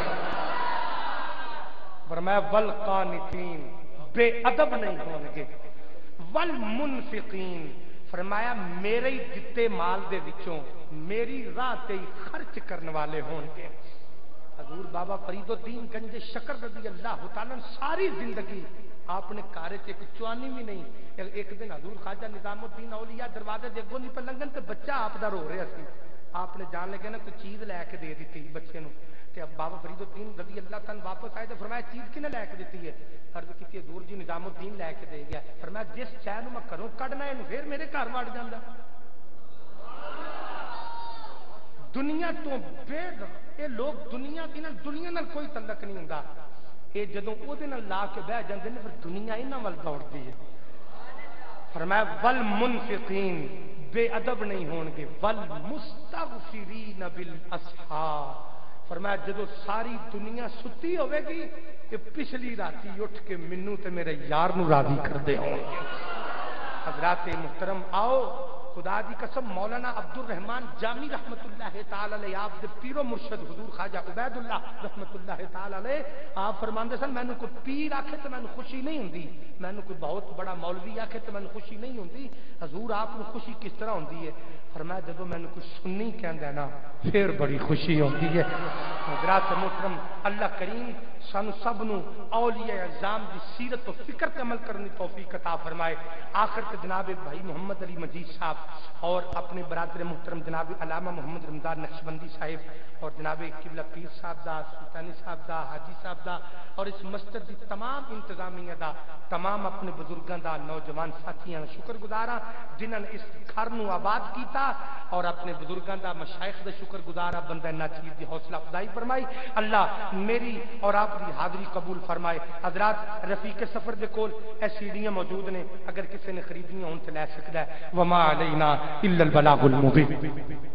فرمایا والقانتین بے ادب نہیں ہون گے، والمنفقین فرمایا میرے ہی دتے مال دے وچوں میری راہ تے خرچ کرنے والے ہون گے. حضور بابا فرید الدین گنج شکر رضی اللہ تعالیٰ ساری زندگی آپ نے کارے ایک چوانی بھی نہیں. ایک دن حضور خواجہ نظام الدین اولیاء دروازے دے اگوں نہیں پلنگن تے بچہ آپ دا رو رہا سی. آپ نے جان لگے نا کوئی چیز لے کے دے دیتی بچے نو. کہ اب بابا فرید الدین رضی اللہ تعالیٰ واپس آئے تو فرمایا چیز کنے لے کے دیتی ہے؟ عرض کی حضور جی نظام الدین لے کے دے گیا. فرمایا جس شے نو میں گھروں کڈنا ہے پھر میرے گھر وڑ جاندا. دنیا تو بے یہ لوگ دنیا کی دنیا نال کوئی تعلق نہیں ہوندا. یہ جدوں او دے نال لا کے بہ جاندے نے پھر دنیا انہاں ول دوڑدی ہے. فرمایا والمنفقین بے ادب نہیں ہون گے، والمستغفرین بالاسحار فرمایا جدو ساری دنیا ستی ہوے گی کہ پچھلی راتی اٹھ کے منو تے میرے یار نو راضی کر دے ہوں گے. حضرات محترم آؤ خدا دی قسم مولانا عبد الرحمن جامی رحمت اللہ تعالی علیہ آپ دے پیر و مرشد حضور خواجہ عبید اللہ رحمت اللہ تعالی علیہ آپ فرماندے سن مینوں کوئی پیر آکھے تے مینوں خوشی نہیں ہوندی، مینوں کوئی بہت بڑا مولوی آکھے تے مینوں خوشی نہیں ہوندی. حضور آپ کو خوشی کس طرح ہوندی ہے؟ فرمایا جدوں مینوں کوئی سنی کہندا ہے نا پھر بڑی خوشی ہوندی ہے. حضرات محترم اللہ کریم سانو سب نو اولیاء اعظام دی سیرت و فکر تے عمل کرنے توفیق عطا فرمائے. آخر تے جناب بھائی محمد علی مجید صاحب اور اپنے برادر محترم جناب علامہ محمد رمضان نقشبندی صاحب اور جناب قبلہ پیر صاحب دا سلطانی صاحب دا حاجی صاحب دا اور اس مسجد دی تمام انتظامیہ دا تمام اپنے بزرگاں دا نوجوان ساتھیاں شکر گزاراں جنہاں نے اس گھر نو آباد کیتا اور اپنے بزرگاں دا مشائخ دا شکر گزارا بندہ ناچیز دی حوصلہ افزائی فرمائی. اللہ میری اور آپ دی حاضری قبول فرمائے. حضرات رفیق سفر دے کول اے سیڑیاں موجود نے، اگر کسی نے خریدنی ہون تے لے سکدا ہے. وما علینا الا البلاغ المبین.